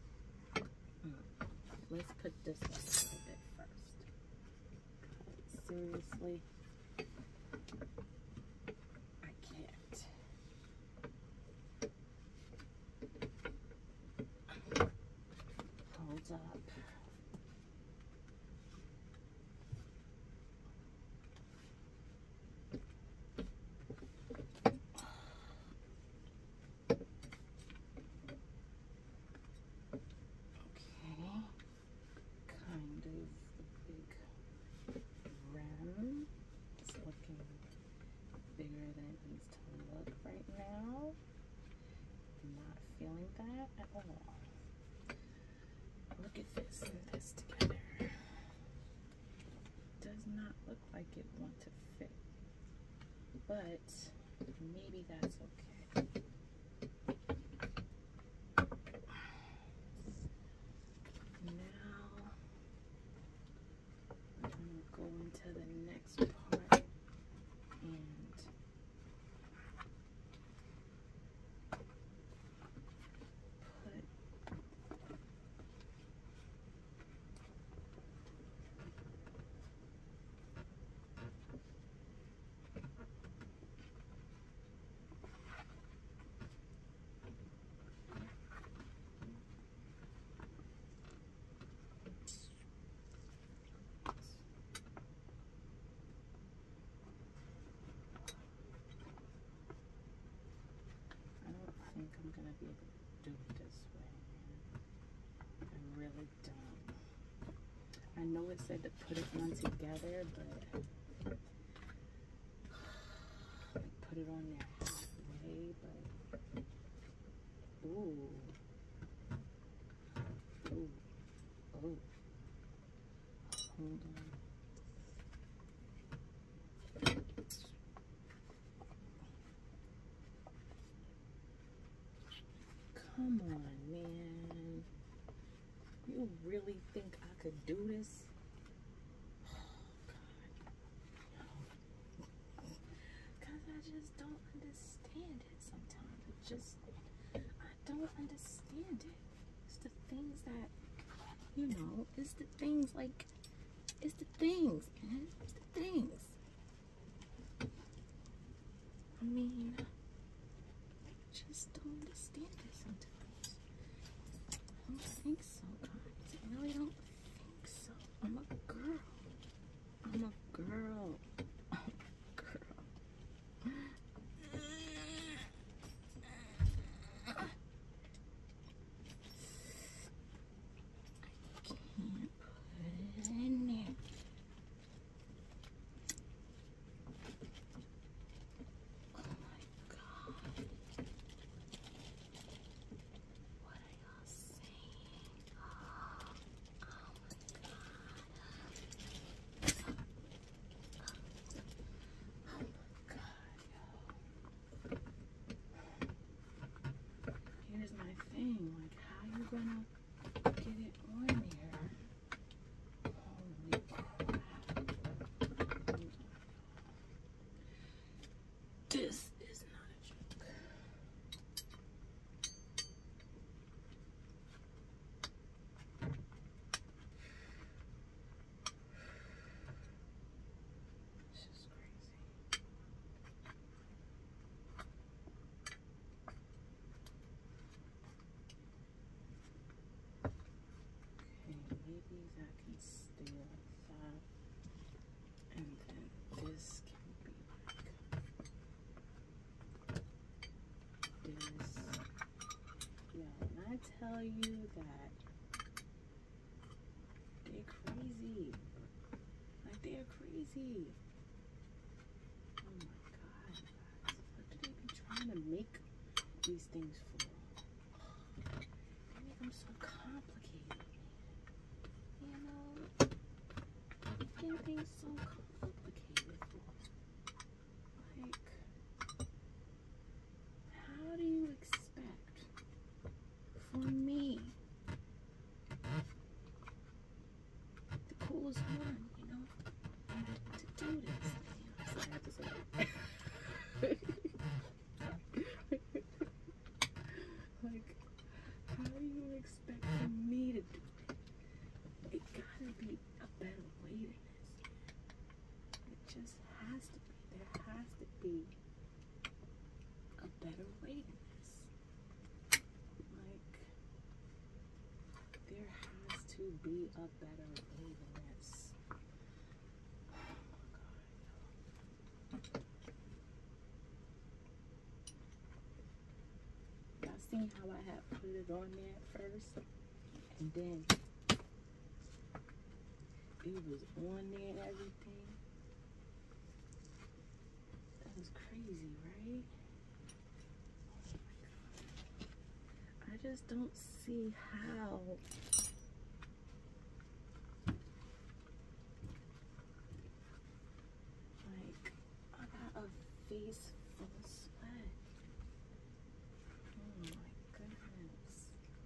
let's put this one a little bit first. seriously? I can't. Hold up. Kind of a big rim. It's looking bigger than it needs to look right now. Not feeling that at all. Look at this and this together. Does not look like it want to fit, but maybe that's okay. Go into the next part and put I'm gonna be able to do it this way, man. I really don't. I know it said to put it on together, but like put it on there halfway, but ooh. Ooh. Oh. Hold on. Come on, man. You really think I could do this? Oh, God. Because I just don't understand it sometimes. I don't understand it. It's the things that, you know, it's the things, man. It's the things. I mean, just don't understand it sometimes. I don't think so, guys. I really don't think so. I'm a girl. I'm a girl. Here's my thing, like, how you gonna get it on there? Holy crap. This is not a joke. It's just crazy. Maybe that can stay like that, and then this can be like this. Yeah, when I tell you that they're crazy, like they're crazy. Oh my God, guys, what do they be trying to make these things for? They make them so complicated. You know, get things so complicated for. Like, how do you expect for me, the coolest one, you know, to do this? I'm sorry, I have to say that. Like, how do you expect for me to do it? It gotta be a better way than this. be a better way than this. Like, there has to be a better way than this. Oh my God. Y'all seen how I had put it on there first? And then it was on there and everything. That was crazy, right? I just don't see how. Like, I got a face full of sweat. Oh my goodness.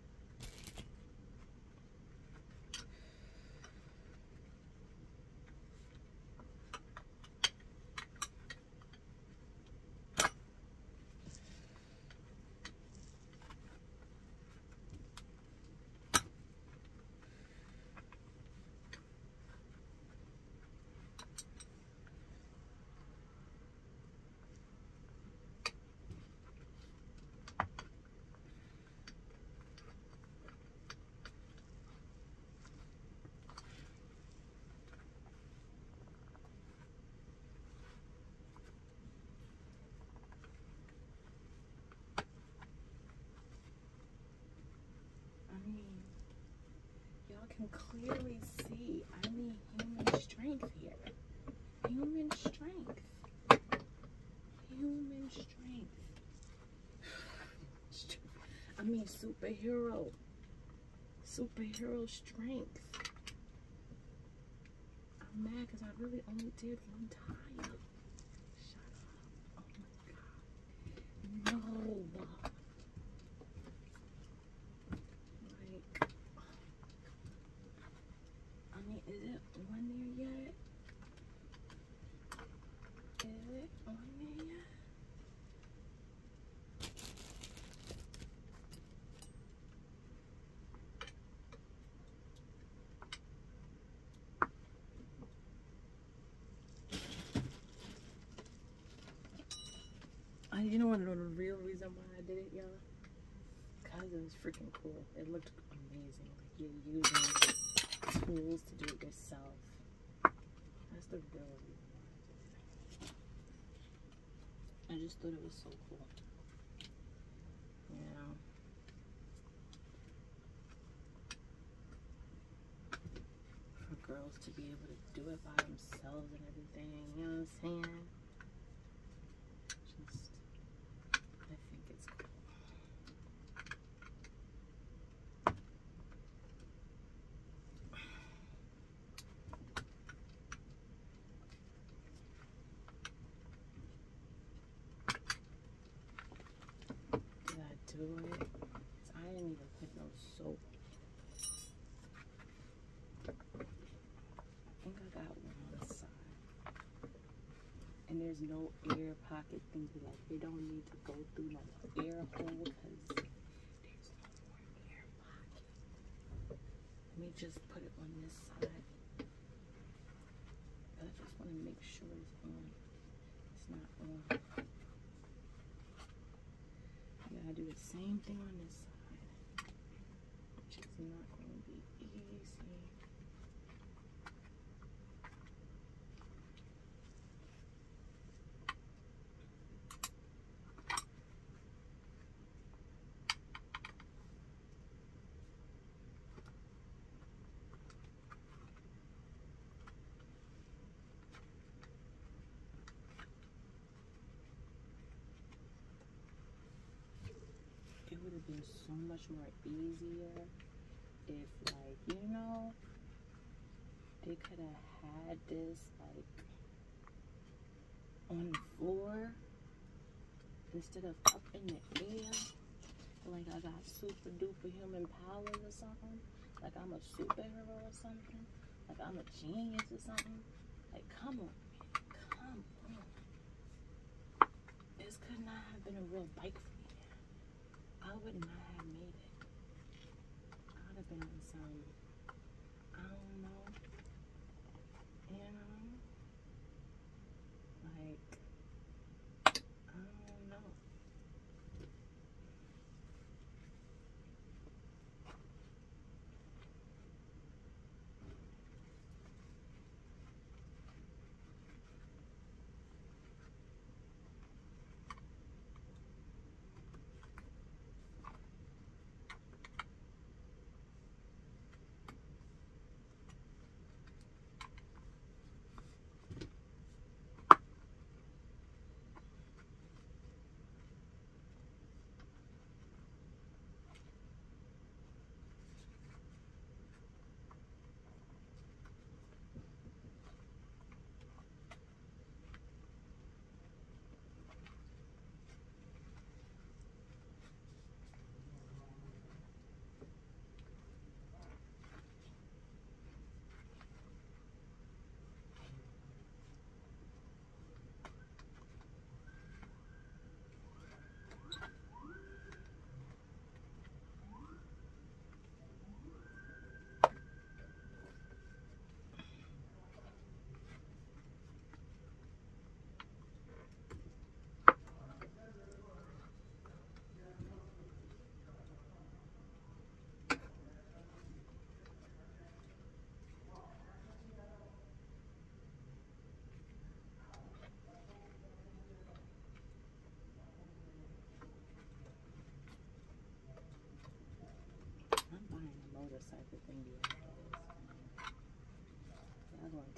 I mean, y'all can clearly see I need human strength here. Human strength. Human strength. I mean, superhero strength. I'm mad because I really only did one tire. Shut up. Oh my God. No. Like, I mean, is it on there yet? Is it on there yet? You know what the real reason why I did it, y'all? Because it was freaking cool. It looked amazing. Like, you're using tools to do it yourself. That's the real reason why I did it. I just thought it was so cool. You know? For girls to be able to do it by themselves and everything. You know what I'm saying? I think it's cool. Did I do it? I didn't even put no soap. I think I got one on the side. And there's no air pocket thing. Like, they don't need to go through no air hole because there's no more air pocket. Let me just put it on this side. I just want to make sure it's on. It's not on. You gotta do the same thing on this side, which is not going to be easy. It would have been so much more easier if, like, you know, they could have had this, like, on the floor instead of up in the air. Like, I got super duper human powers or something. Like, I'm a superhero or something. Like, I'm a genius or something. Like, come on, man. Come on. This could not have been a real bike for me. I would not have made it. I would have been on some, I don't know, you know, like,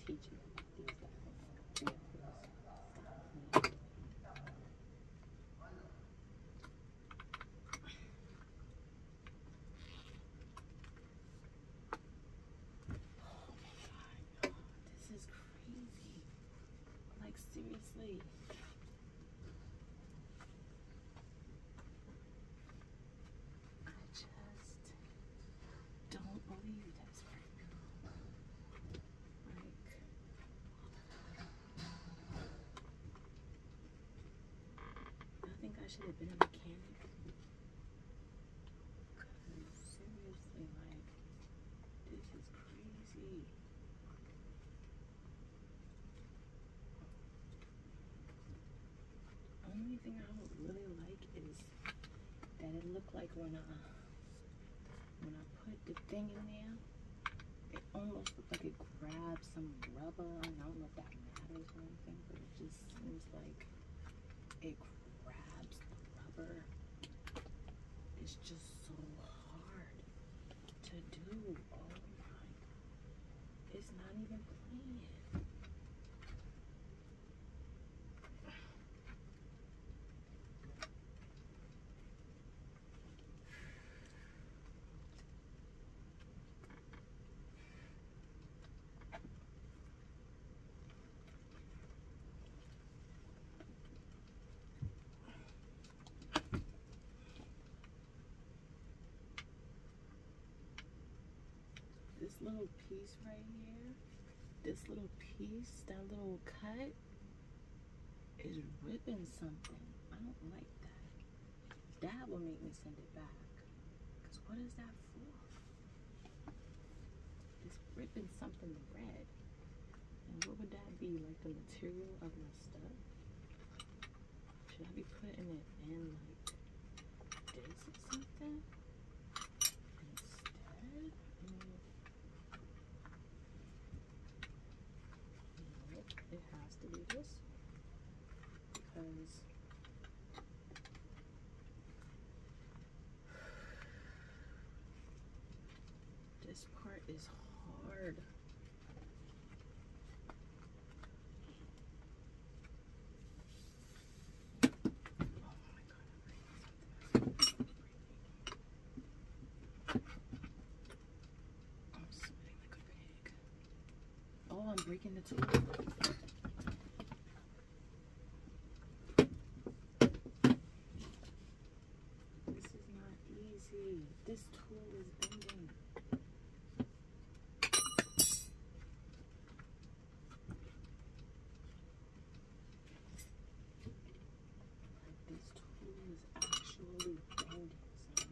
teach you about these guys. Yeah, stop playing. Oh my god, y'all, this is crazy. Like, seriously. I just don't believe this right now. Like, I think I should have been a mechanic. Cause seriously, like, this is crazy. Only thing I would really like is that it looked like when I put the thing in there, it almost looked like it grabbed some rubber. I don't know if that matters or anything, but it just seems like it grabs the rubber. It's just so hard to do. Oh my, it's not even playing. This little piece right here, this little piece, that little cut is ripping something. I don't like that. That will make me send it back. Because what is that for? It's ripping something red. And what would that be? Like the material of my stuff? Should I be putting it in like this or something? Instead? Nope, it has to be this. Because this part is hard. Oh my god, I'm sweating like a pig. Oh, I'm breaking the tool. This is not easy. This tool is bending. This tool is actually bending, son.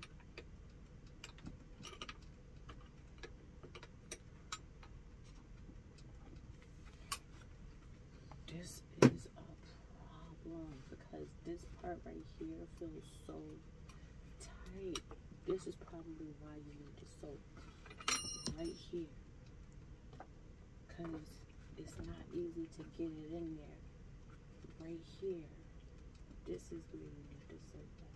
This is a problem because this part right here feels so tight. This is probably why you need the soap right here, because it's not easy to get it in there. Right here, this is where you need the soap at.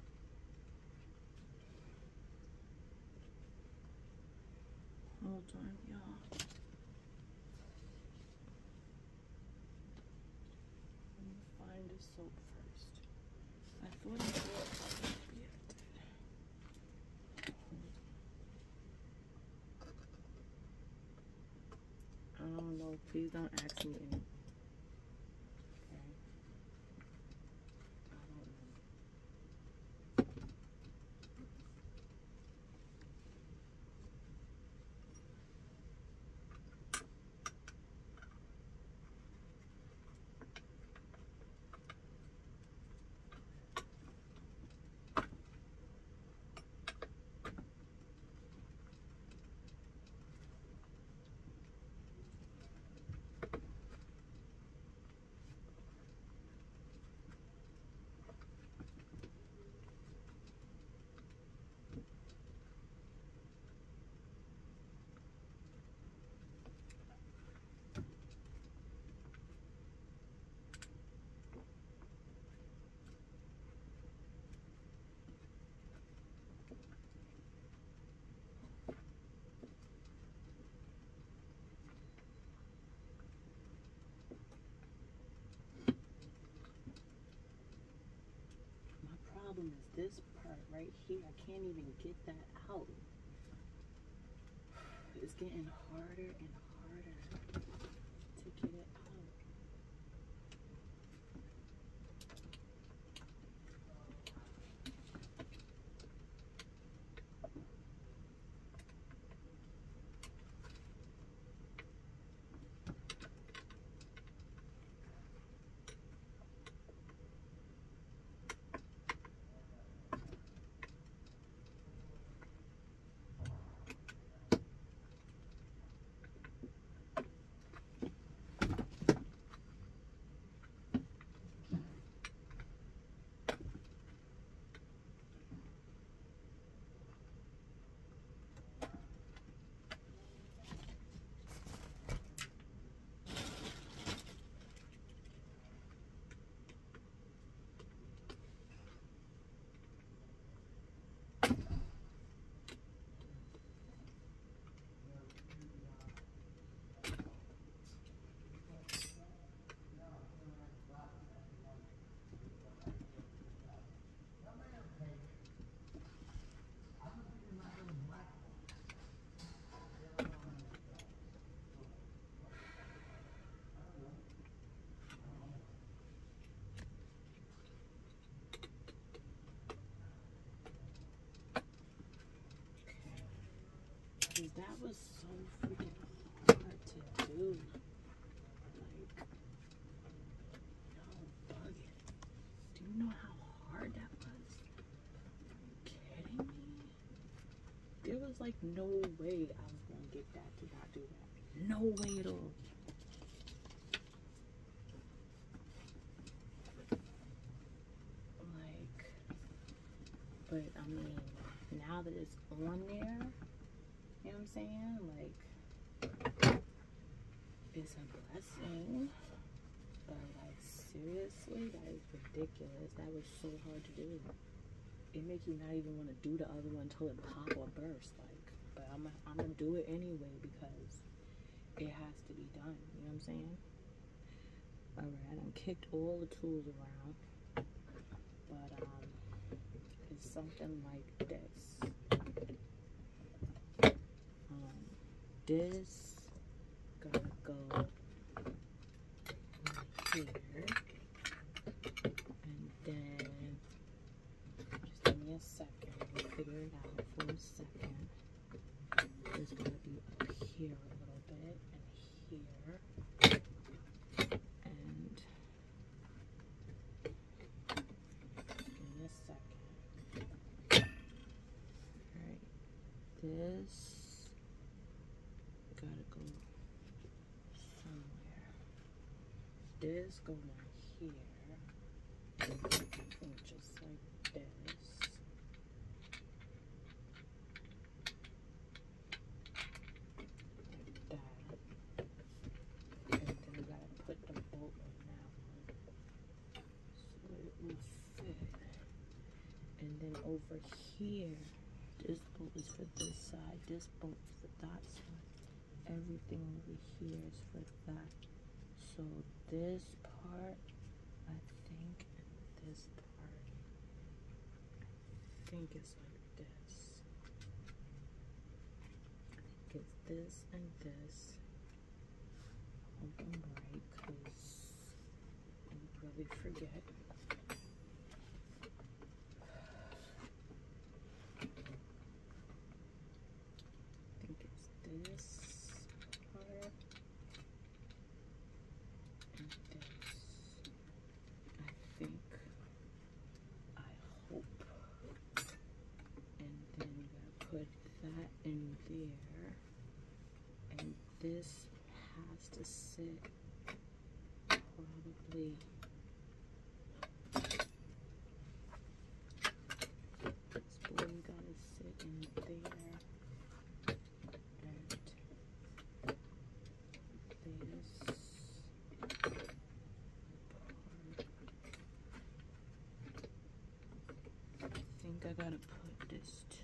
Hold on, y'all. Let me find the soap first. I thought I did. Yeah, I don't know. Please don't ask me any. Okay. I don't know. this part right here. I can't even get that out. It's getting harder and harder to get it out. That was so freaking hard to do. Like, no bugging. Do you know how hard that was? Are you kidding me? There was like no way I was gonna get that to not do that. No way at all. Like, but I mean, now that it's on there, you know what I'm saying? Like, it's a blessing. But like, seriously, that is ridiculous. That was so hard to do. It makes you not even want to do the other one until it pop or burst. Like, but I'm gonna do it anyway because it has to be done. You know what I'm saying? Alright, I done kicked all the tools around. But it's something like this. This gotta go here, and then just give me a second. We'll figure it out for a second. This gotta be up here a little bit, and here, and give me a second. All right, this gotta go somewhere. This go down here, and just like this. Like that. And then we gotta put the bolt on that one so it will fit. And then over here, this bolt is for this side, this bolt is for that side. Everything over here is for that. So this part, I think, and this part, I think it's like this. I think it's this and this. Hope I'm right, because I'll probably forget. I think it's this part. And this, I think, I hope. And then we gotta put that in there, and this has to sit probably this boy gotta sit in there, and this. I think I gotta put this too.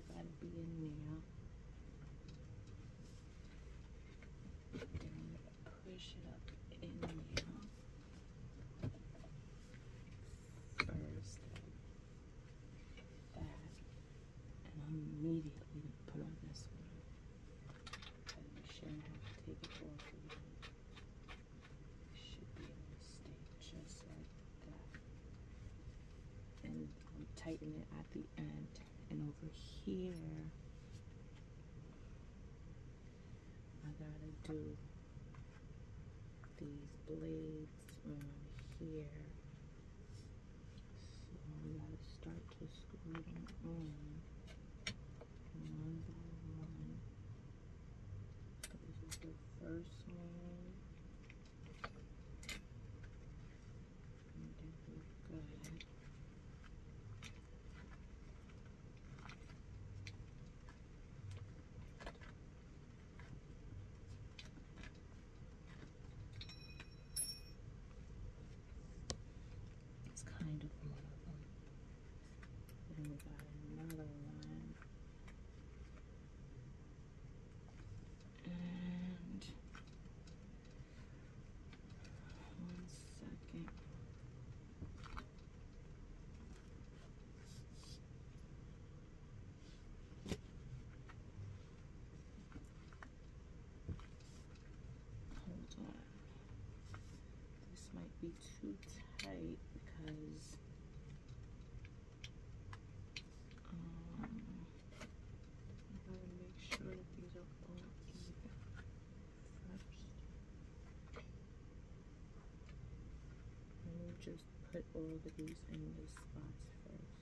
gotta be in there. Then I'm gonna push it up in there first, like that, and immediately put on this one. Because you shouldn't have to take it off again. It should be able to stay just like that. And tighten it at the end. And over here, I gotta do these blades on here. So I gotta start to screw them on one by one. This is the first one. And then we're good. It's kind of one of them. Then we got another one. And 1 second. Hold on. This might be too tight because I gotta make sure that these are all even first. Let me just put all of these in the spots first.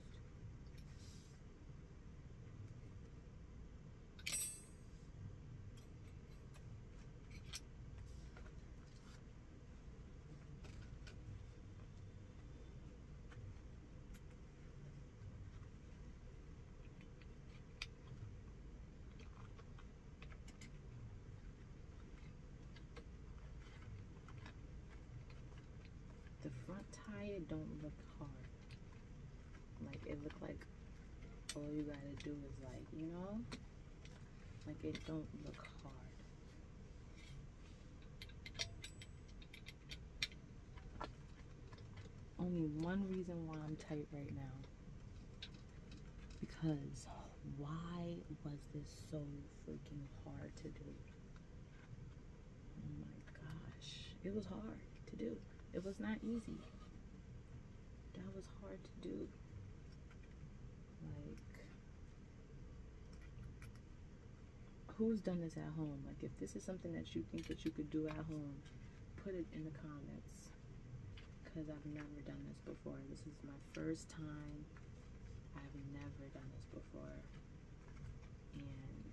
The front tire don't look hard. Like, it look like all you gotta do is, like, you know, like, it don't look hard. Only one reason why I'm tight right now, because why was this so freaking hard to do? Oh my gosh, it was hard to do. It was not easy. That was hard to do. Like, who's done this at home? Like, if this is something that you think that you could do at home, put it in the comments. Because I've never done this before. This is my first time. I've never done this before. And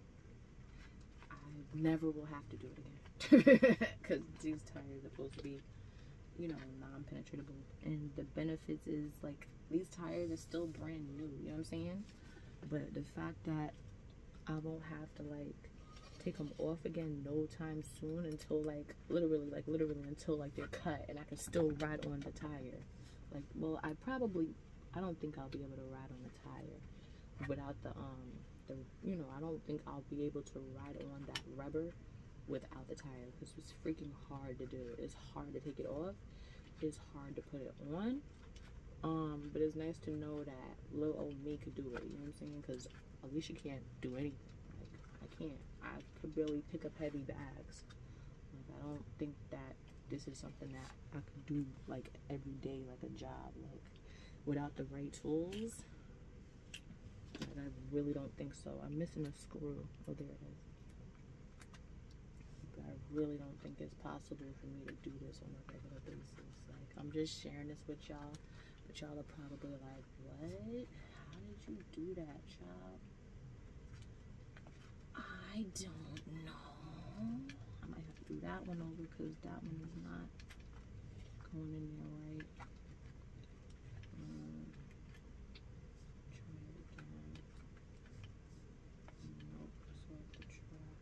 I never will have to do it again. Because these tires are supposed to be, you know, non-penetratable. And the benefits is, like, these tires are still brand new. You know what I'm saying? But the fact that I won't have to, like, take them off again no time soon until, like, literally until, like, they're cut and I can still ride on the tire. Like, well, I don't think I'll be able to ride on the tire without you know, I don't think I'll be able to ride on that rubber without the tire, because it's freaking hard to do. It's hard to take it off. It's hard to put it on. But it's nice to know that little old me could do it, you know what I'm saying? Because Alicia can't do anything. Like, I can't. I could barely pick up heavy bags. Like, I don't think that this is something that I could do, like, every day, like a job, like, without the right tools. Like, I really don't think so. I'm missing a screw. Oh, there it is. But I really don't think it's possible for me to do this on a regular basis. Like, I'm just sharing this with y'all, but y'all are probably like, what? How did you do that, child? I don't know. I might have to do that one over because that one is not going in there right. Try it again. Nope, it's off the track.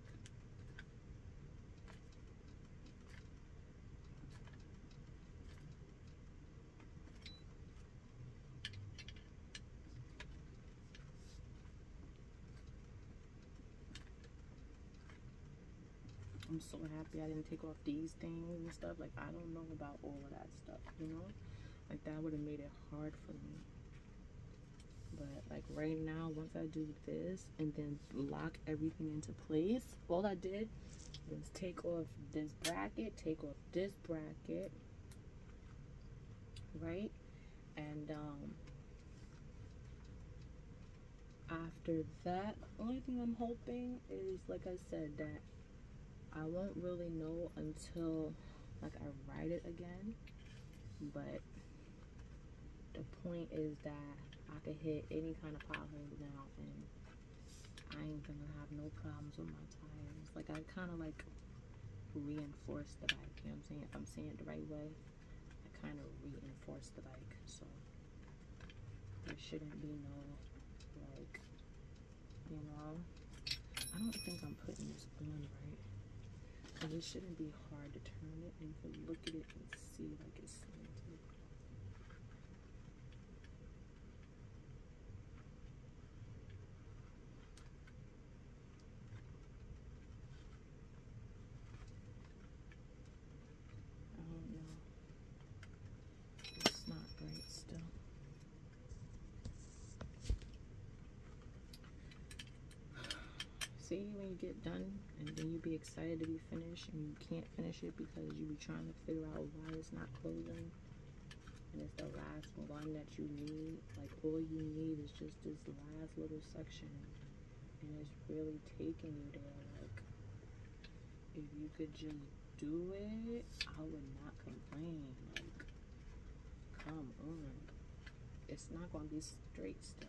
I'm so happy I didn't take off these things and stuff. Like, I don't know about all of that stuff, you know? Like, that would have made it hard for me. But like right now, once I do this and then lock everything into place, all I did was take off this bracket, take off this bracket, right? And after that, only thing I'm hoping is, like I said, that I won't really know until like I write it again. But the point is that I could hit any kind of pothole now and I ain't gonna have no problems with my tires. Like, I kind of like reinforce the bike, you know what I'm saying? If I'm saying it the right way, I kind of reinforce the bike. So there shouldn't be no, like, you know, I don't think I'm putting this on right. So it shouldn't be hard to turn it, and you can look at it and see like it's slanted. I don't know. It's not right still. See, when you get done and then you be excited to be finished and you can't finish it because you be trying to figure out why it's not closing, and it's the last one that you need. Like, all you need is just this last little section, and it's really taking you there. Like, if you could just do it, I would not complain. Like, come on. It's not gonna be straight still.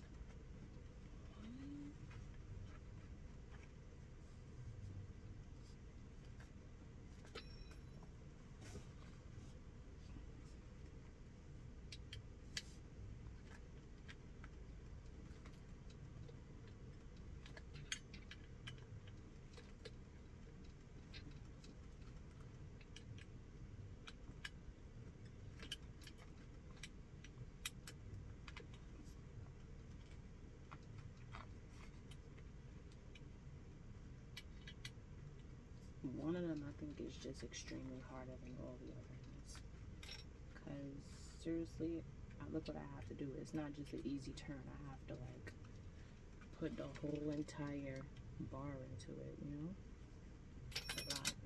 One of them, I think, is just extremely harder than all the other ones. Because, seriously, look what I have to do. It's not just an easy turn. I have to, like, put the whole entire bar into it, you know? It's a lot.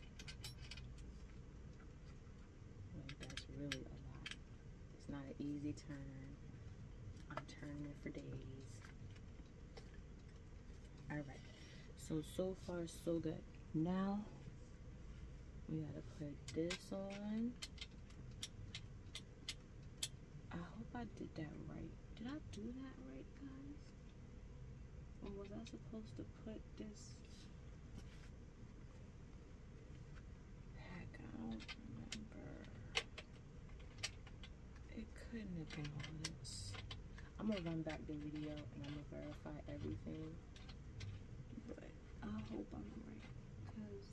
Like, that's really a lot. It's not an easy turn. I'm turning it for days. Alright. So far, so good. Now, we gotta put this on. I hope I did that right. Did I do that right, guys? Or was I supposed to put this? Heck, I don't remember. It couldn't have been all this. I'm gonna run back the video and I'm gonna verify everything. But I hope I'm right, because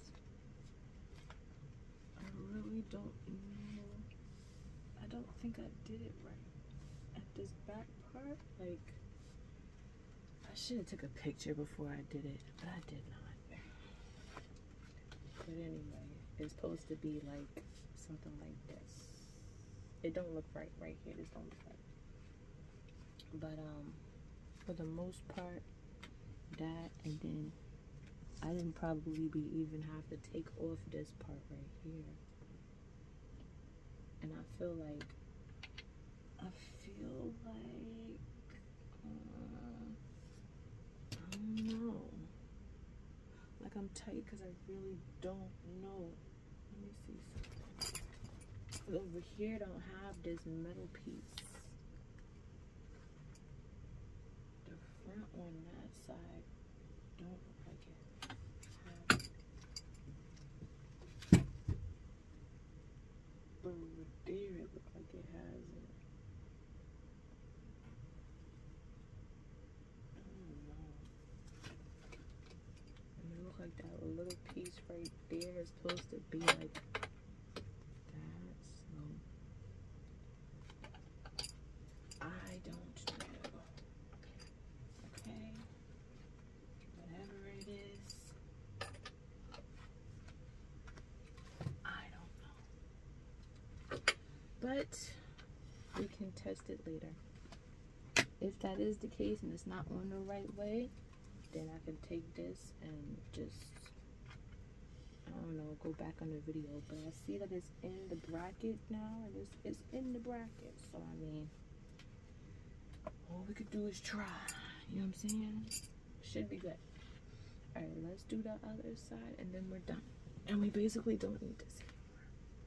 I really don't know. I don't think I did it right at this back part. Like, I should have took a picture before I did it, but I did not. But anyway, it's supposed to be like something like this. It don't look right here. This don't look right. But for the most part, that, and then I didn't probably even have to take off this part right here. And I feel like I don't know. Like, I'm tight because I really don't know. Let me see something. Over here don't have this metal piece. The front on that side don't look like it. But over there it looked like it has it. I don't know. And it looked like that little piece right there is supposed to be like that. So I don't know. Okay. Whatever it is, but we can test it later. If that is the case and it's not on the right way, then I can take this and just, I don't know, go back on the video. But I see that it's in the bracket now, and it's in the bracket. So I mean, all we could do is try. You know what I'm saying? Should be good. All right, let's do the other side, and then we're done. And we basically don't need this anymore,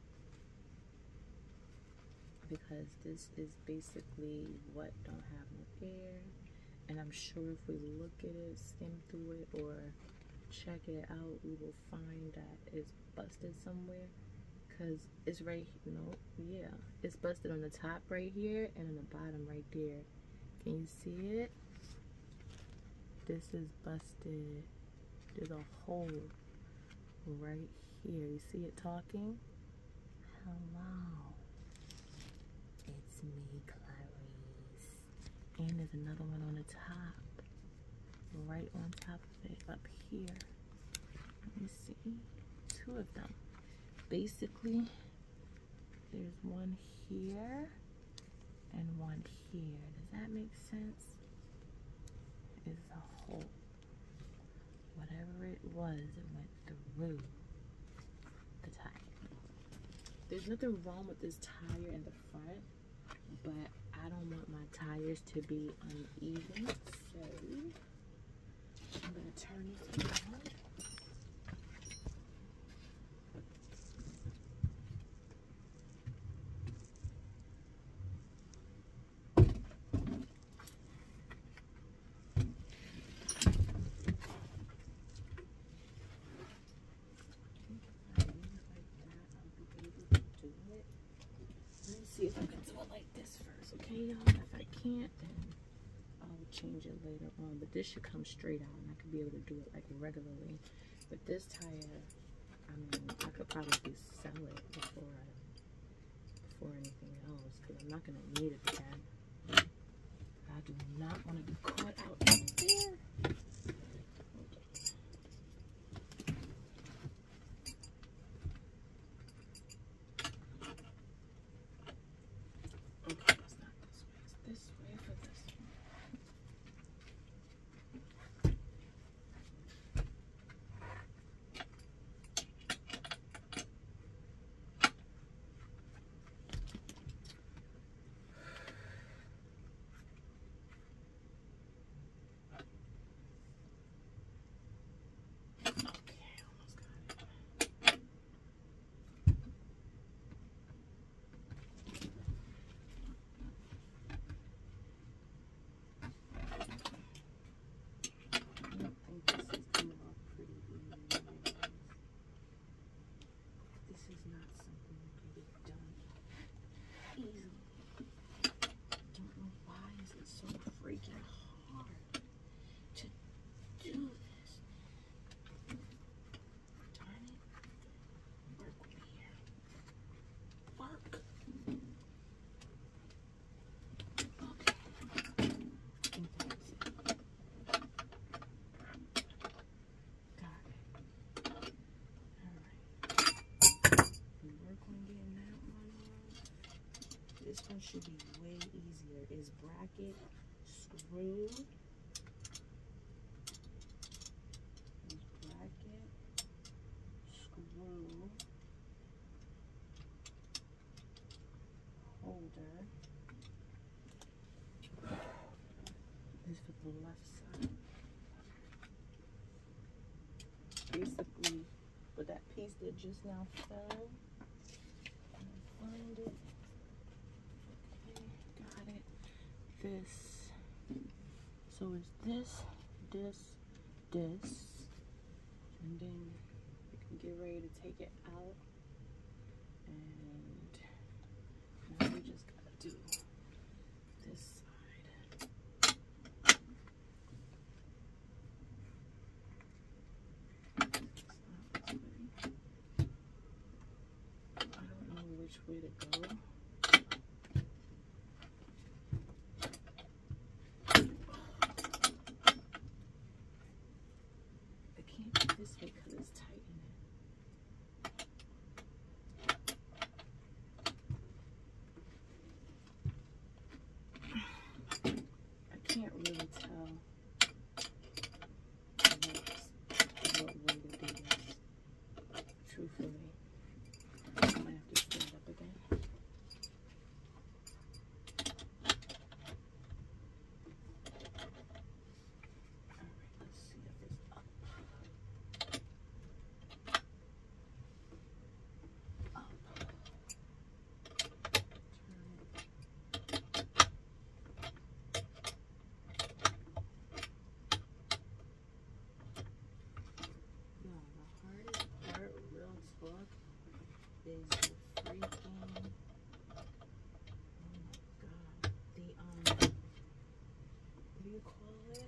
because this is basically what don't have no air. And I'm sure if we look at it, skim through it, or check it out, we will find that it's busted somewhere. Because it's right, yeah, it's busted on the top right here and on the bottom right there. Can you see it? This is busted. There's a hole right here. You see it talking? Hello. It's me, Clarice. And there's another one on the top. Right on top of it, up here. Let me see. Two of them. Basically, there's one here and one here. Does that make sense? It's a hole. Whatever it was, it went through the tire. There's nothing wrong with this tire in the front, but I don't want my tires to be uneven, so I'm gonna turn this around. See if I can do it like this first, okay, y'all? If I can't, then I'll change it later on. But this should come straight out, and I could be able to do it like regularly. But this tire, I mean, I could probably sell it before anything else, because I'm not gonna need it again. I do not want to be caught out there. This one should be way easier. Is bracket screwed? Is bracket screw holder? This for the left side. Basically, with that piece that just now fell, find it. This, so it's this, and then we can get ready to take it out, and now we just gotta do this side. I don't know which way to go. This way because it's tight in it. you call it?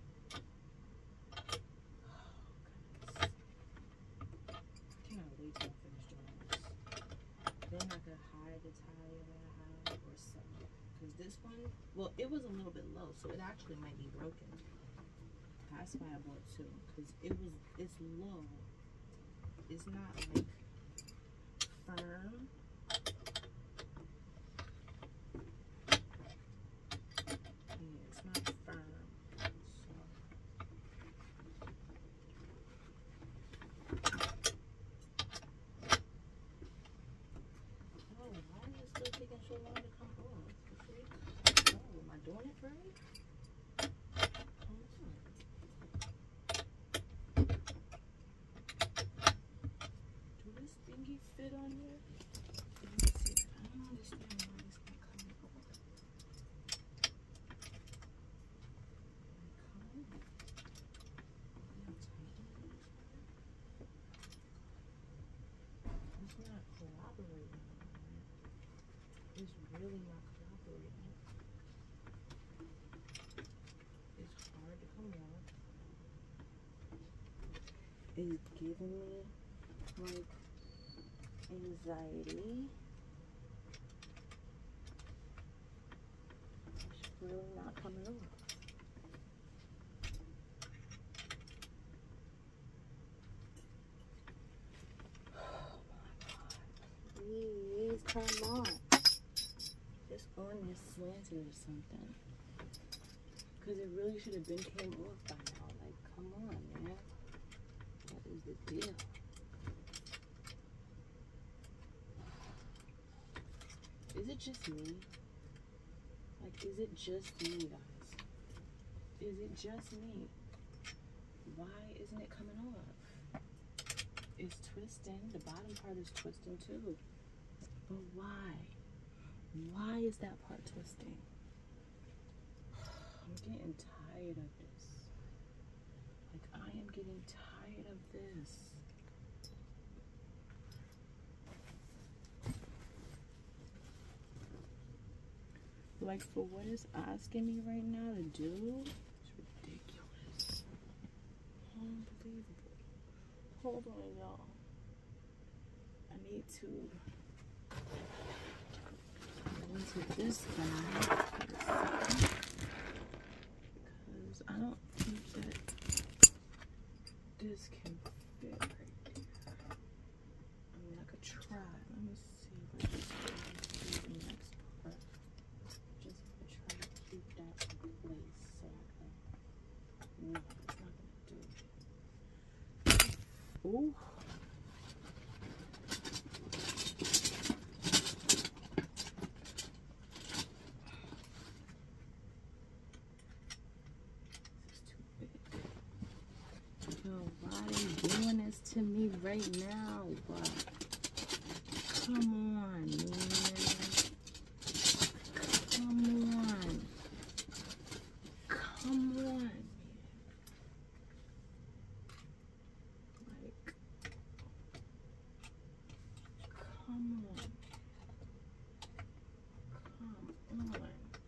Cannot wait till I finish doing this. Then I could hide the tire that I have or something. Because this one, well, it was a little bit low, so it actually might be broken. That's why I bought two. Because it's low. It's not like firm. Yeah, it's not firm. So. Oh, why is it still taking so long to come off? Oh, am I doing it right? Hold on. Do this thingy fit on here? Let me see. I don't understand why it's not coming off. It's not cooperating. It's really not cooperating. It's hard to come off. It's giving me like anxiety. It's really not coming off. Please come on. This on is slanted or something. Because it really should have been came off by now. Like, come on, man. What is the deal? Is it just me? Like, is it just me, guys? Is it just me? Why isn't it coming off? It's twisting. The bottom part is twisting too. But why? Why is that part twisting? I'm getting tired of this. Like, I am getting tired of this. Like, for what it's asking me right now to do, it's ridiculous. Unbelievable. Hold on, y'all. I need to go into this guy because I don't think that this can fit right there. I mean, I could try. Let me see. Let's just do the next part. Just to try to keep that in place so I can. No, it's not gonna do it. Ooh. Why are you doing this to me right now? What? Come on, man. Come on. Come on, man. Like, come on. Come on.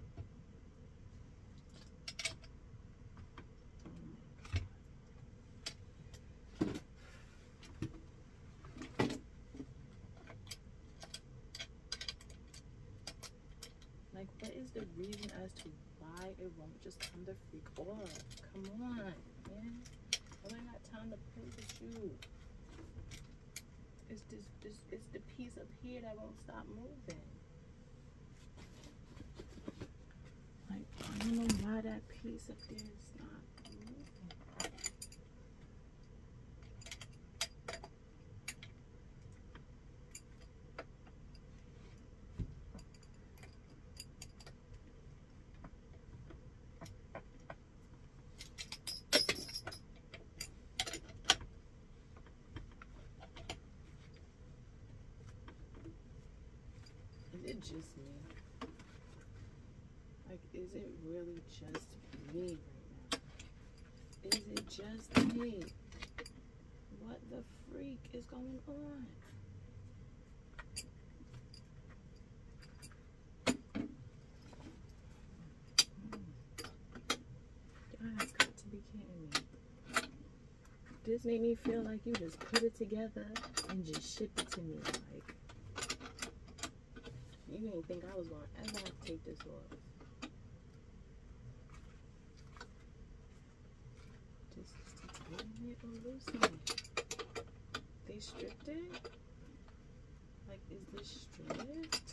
Like, what is the reason as to why it won't just come the freak off? Come on, man. Well, I got time to play with you. It's it's the piece up here that won't stop moving. Like, I don't know why that piece up there is not moving. Is it just me? Like, is it really just me right now? Is it just me? What the freak is going on? This made me feel like you just put it together and just ship it to me. Like, you didn't think I was going to ever have to take this off. This is to tighten it or loosen it. They stripped it? Like, is this stripped?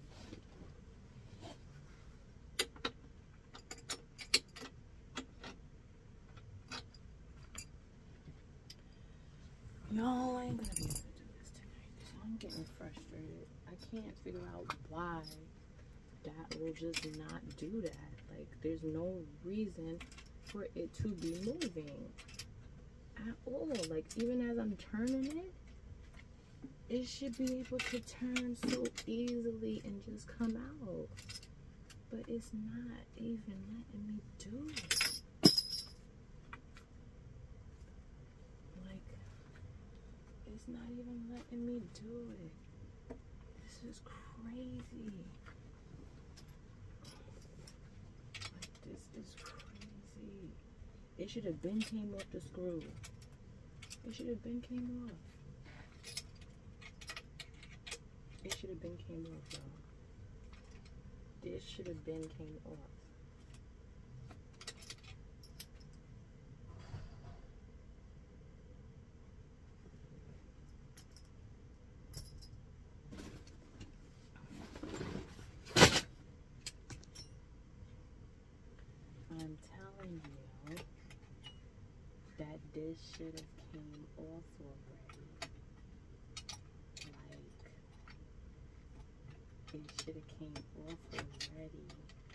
Y'all, I ain't gonna be able to do this tonight. So I'm getting frustrated. I can't figure out why that will just not do that. Like, there's no reason for it to be moving at all. Like, even as I'm turning it, it should be able to turn so easily and just come out. But it's not even letting me do it. It's not even letting me do it. This is crazy. Like, this is crazy. It should have been came off the screw. It should have been came off. It should have been came off, y'all. This should have been came off. I'm telling you that this should have came off already. Like, it should have came off already.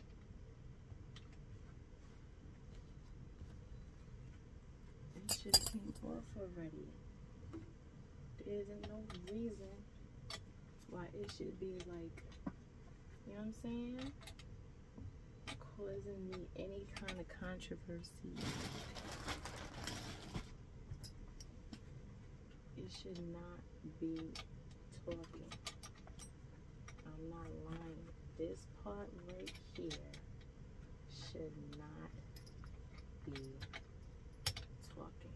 It should have came off already. There isn't no reason why it should be like, you know what I'm saying? Causing me any kind of controversy. It should not be talking. I'm not lying. This part right here should not be talking.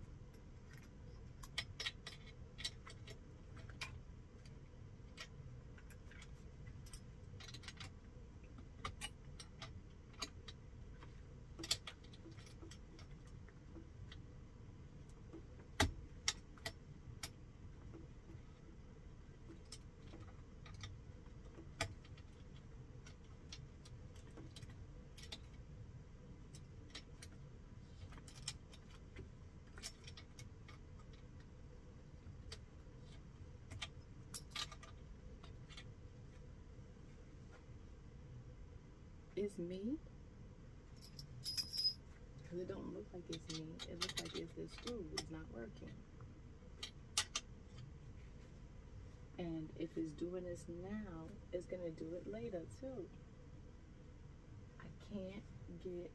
It's me, because it don't look like it's me. It looks like it's this screw. It's not working. And if it's doing this now, it's gonna do it later too. I can't get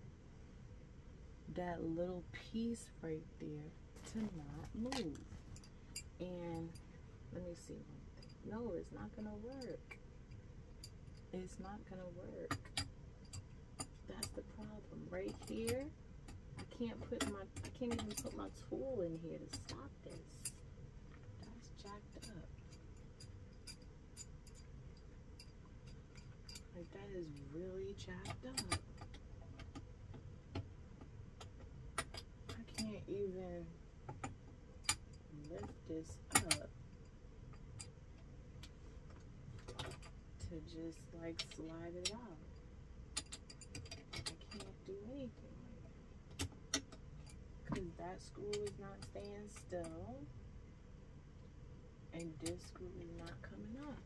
that little piece right there to not move. And let me see one thing. No, it's not gonna work. It's not gonna work. That's the problem. Right here, I can't even put my tool in here to stop this. That's jacked up. Like, that is really jacked up. I can't even lift this up to just like slide it out. I can't do anything right now because that screw is not staying still and this screw is not coming up.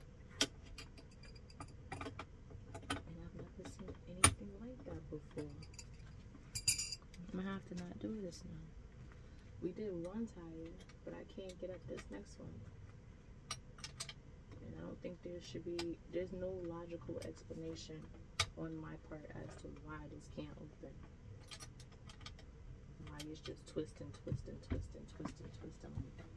And I've never seen anything like that before. I'm gonna have to not do this now. We did one tire, but I can't get up this next one. And I don't think there's no logical explanation on my part as to why this can't open. Why it's just twisting like that.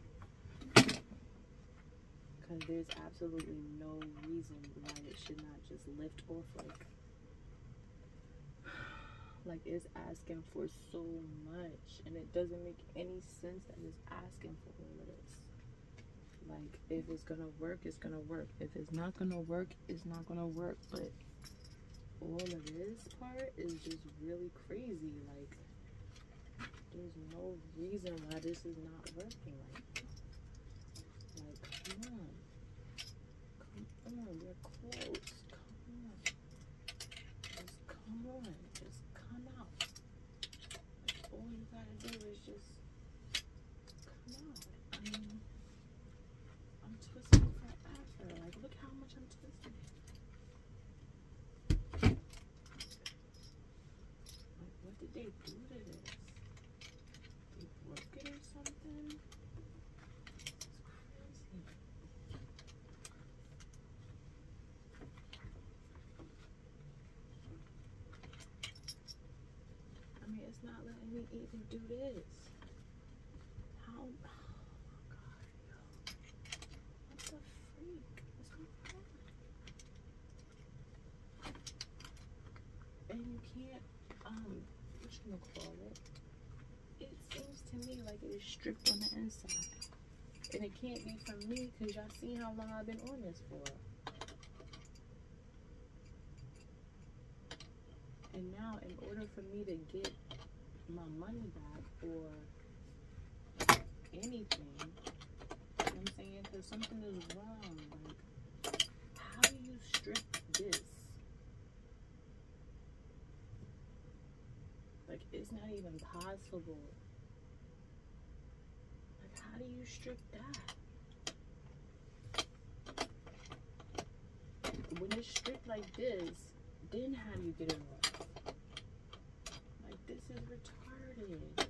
Because there's absolutely no reason why it should not just lift off like it's asking for so much, and it doesn't make any sense that it's asking for all of this. Like, if it's gonna work, it's gonna work. If it's not gonna work, it's not gonna work. But all of this part is just really crazy. Like, there's no reason why this is not working. Like, come on. Come on, we're close. Come on. Just come on. Just come out. Like, all you gotta do is just come out. I mean, I'm twisting forever. Like, look how much I'm twisting. Like, what did they do to this? They broke it or something? It's crazy. I mean, it's not letting me even do this. How? Oh my God, yo. What the freak? What's going on? And you can't, what you gonna call it? It seems to me like it is stripped on the inside. And it can't be from me, because y'all see how long I've been on this for. And now, in order for me to get my money back or anything, you know what I'm saying? Because something is wrong. Like, how do you strip this? Like, it's not even possible. Like, how do you strip that? When it's stripped like this, then how do you get it off? Like, this is retarded.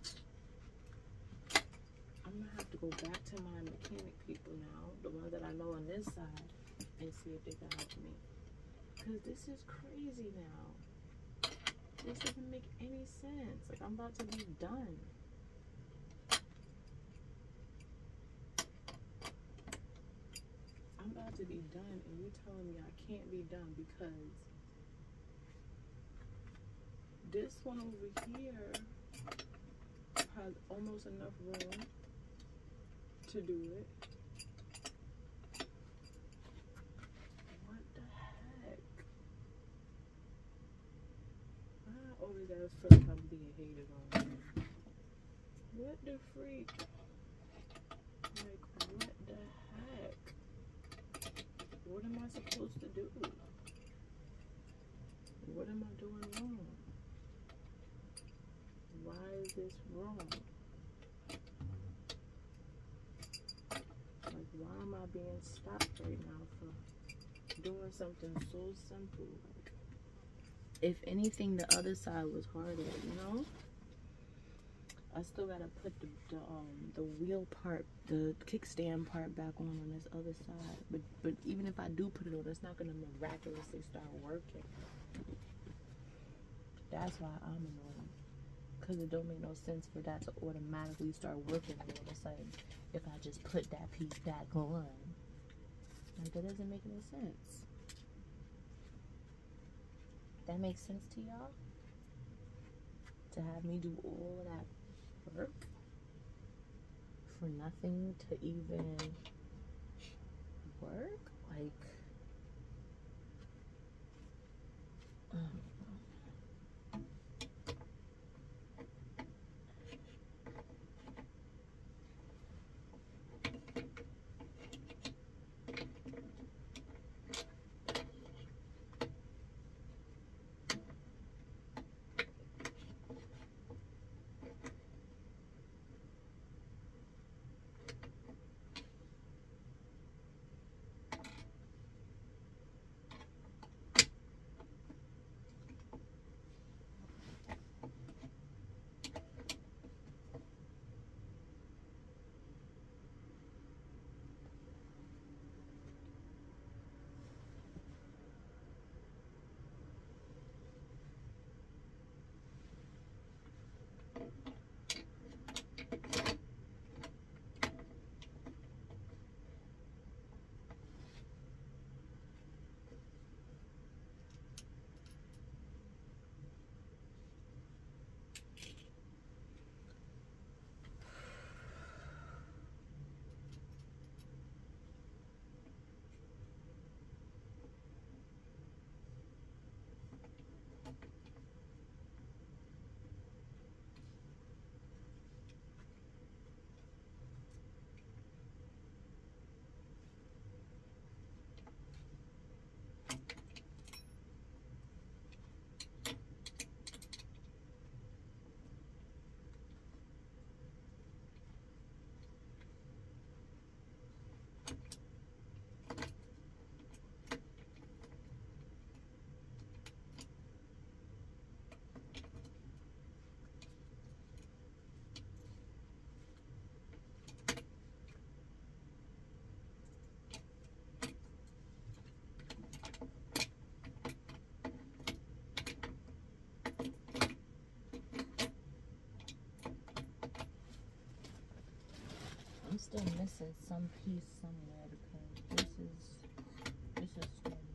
I'm gonna have to go back to my mechanic people now, the ones that I know on this side, and see if they can help me. Because this is crazy now. This doesn't make any sense. Like, I'm about to be done. I'm about to be done, and you're telling me I can't be done because this one over here has almost enough room to do it. What the heck? I always gotta feel like I'm being hated on. What the freak? Like, what the heck? What am I supposed to do? What am I doing wrong? Why is this wrong? Like, why am I being stopped right now for doing something so simple? Like, if anything, the other side was harder, you know? I still gotta put the wheel part, the kickstand part back on this other side. But even if I do put it on, it's not gonna miraculously start working. That's why I'm annoyed. Because it don't make no sense for that to automatically start working all of a sudden if I just put that piece back on. Like, that doesn't make any sense. That makes sense to y'all? To have me do all of that work for nothing to even work? Like, still missing some piece somewhere because this is still moving.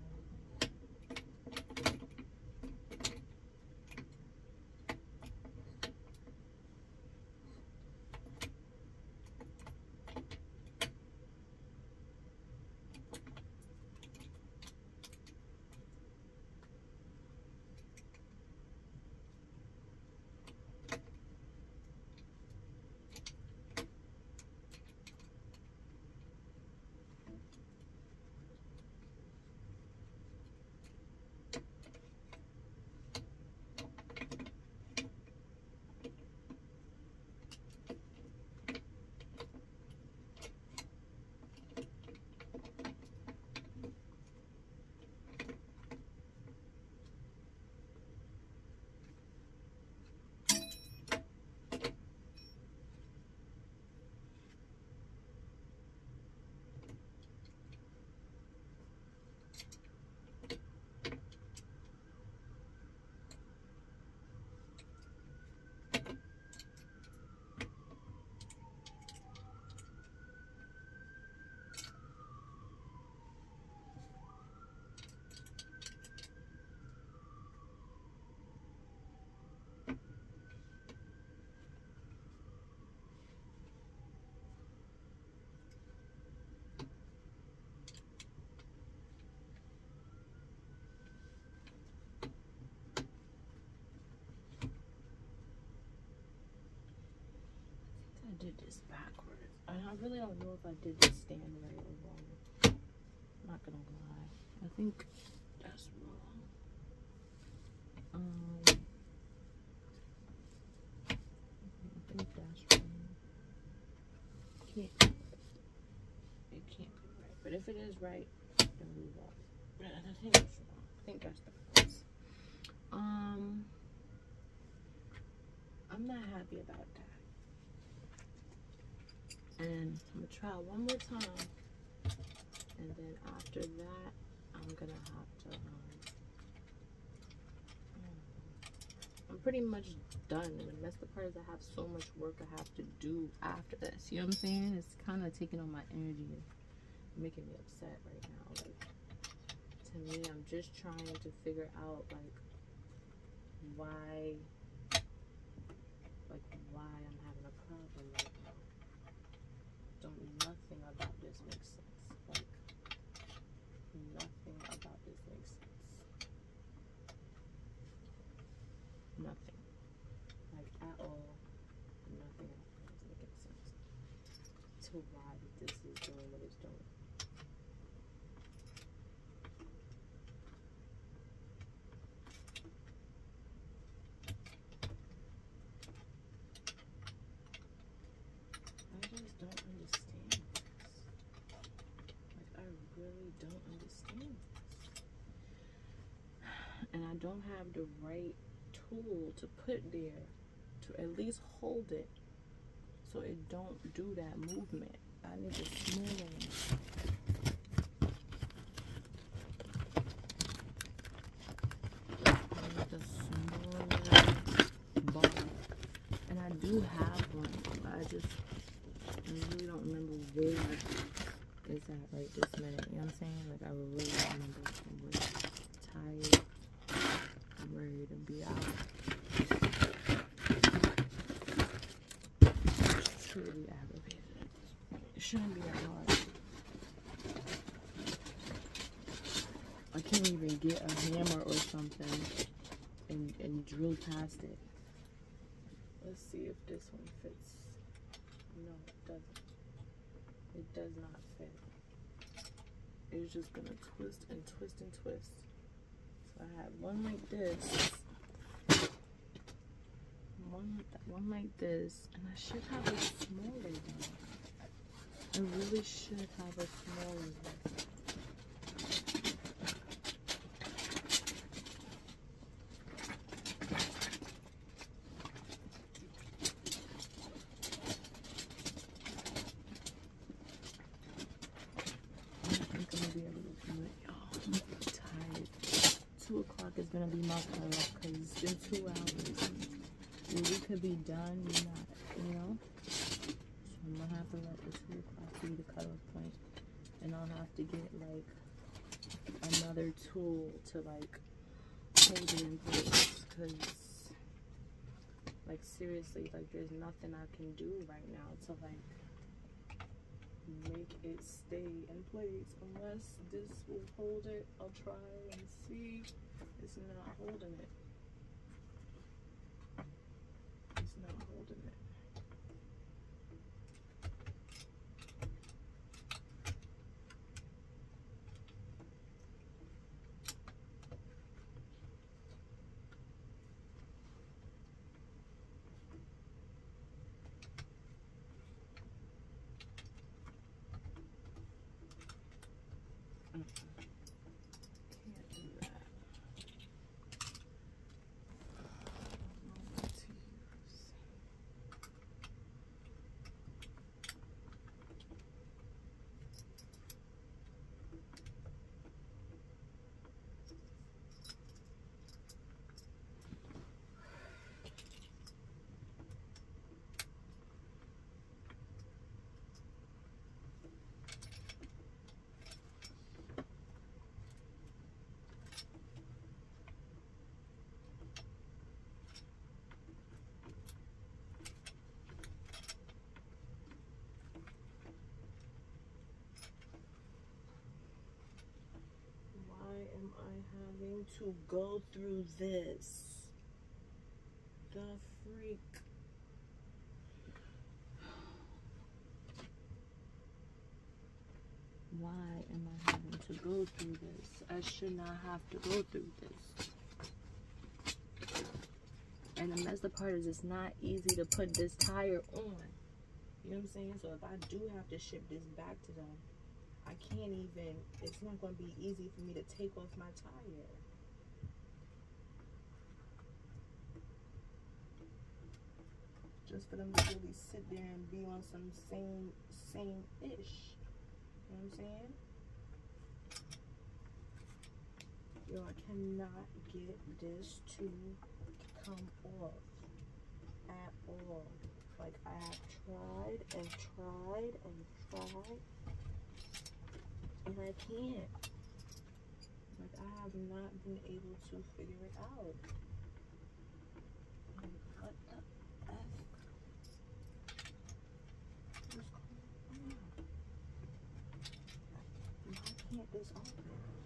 I did this backwards. I really don't know if I did this stand right or wrong. I'm not gonna lie. I think that's wrong. I think that's wrong. It can't be right. But if it is right, then we won't. But I think it's wrong. I think that's the place. I'm not happy about that. And I'm gonna try one more time, and then after that I'm gonna have to I'm pretty much done. And the messed up part is I have so much work I have to do after this. You know what I'm saying? It's kind of taking on my energy and making me upset right now. Like, to me, I'm just trying to figure out like why I'm having a problem right now. Nothing about this makes sense. Like, nothing about this makes sense. Nothing. Like, at all. Nothing about this is making sense. To why this is doing what it's doing. I just don't understand this. Like, I really don't understand this. And I don't have the right tool to put there to at least hold it so it don't do that movement. I need a smaller one. I need a smaller ball. And I do have one, but I really don't remember where it's at right this minute. You know what I'm saying? Like, I really don't remember. I'm really tired. I'm ready to be out. It's truly aggravated. It shouldn't be that hard. I can't even get a hammer or something and drill past it. Let's see if this one fits. No, it doesn't. It does not fit. It's just gonna twist and twist and twist. So I have one like this, one like this, and I should have a smaller one. I really should have a smaller one. Is gonna be my cutoff because it's been 2 hours. And we could be done, you know. So I'm gonna have to let the 2 o'clock be the cutoff point, and I'll have to get like another tool to like hold it in place, because like seriously, like there's nothing I can do right now to like make it stay in place unless this will hold it. I'll try and see. It's not holding it. It's not holding it. Can't do that. I don't know what to use. Why am I having to go through this? The freak. Why am I having to go through this? I should not have to go through this. And the messed up part is it's not easy to put this tire on. You know what I'm saying? So if I do have to ship this back to them, I can't even, it's not going to be easy for me to take off my tire. Just for them to really sit there and be on some same-ish. You know what I'm saying? Yo, I cannot get this to come off at all. Like, I have tried and tried and tried, and I can't. Like, I have not been able to figure it out. Like, what the F? What's going on? Why can't this open?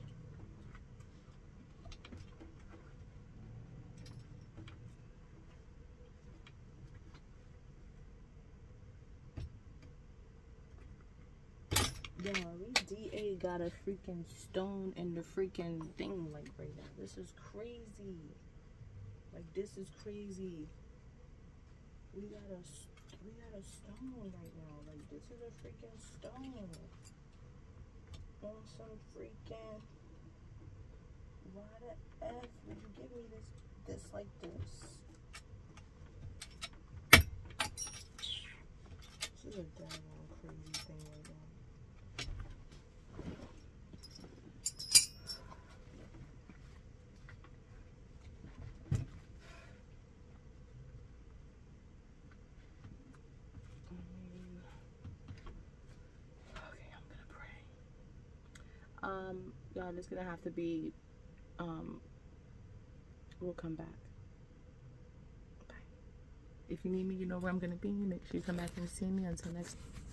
Yo, this DA got a freaking stone in the freaking thing, like, right now. This is crazy. Like, this is crazy. We got a stone right now. Like, this is a freaking stone. On some freaking... Why the F would you give me this like this? This is a daggone crazy thing right now. Y'all, it's gonna have to be, we'll come back. Bye. If you need me, you know where I'm gonna be. Make sure you come back and see me. Until next time.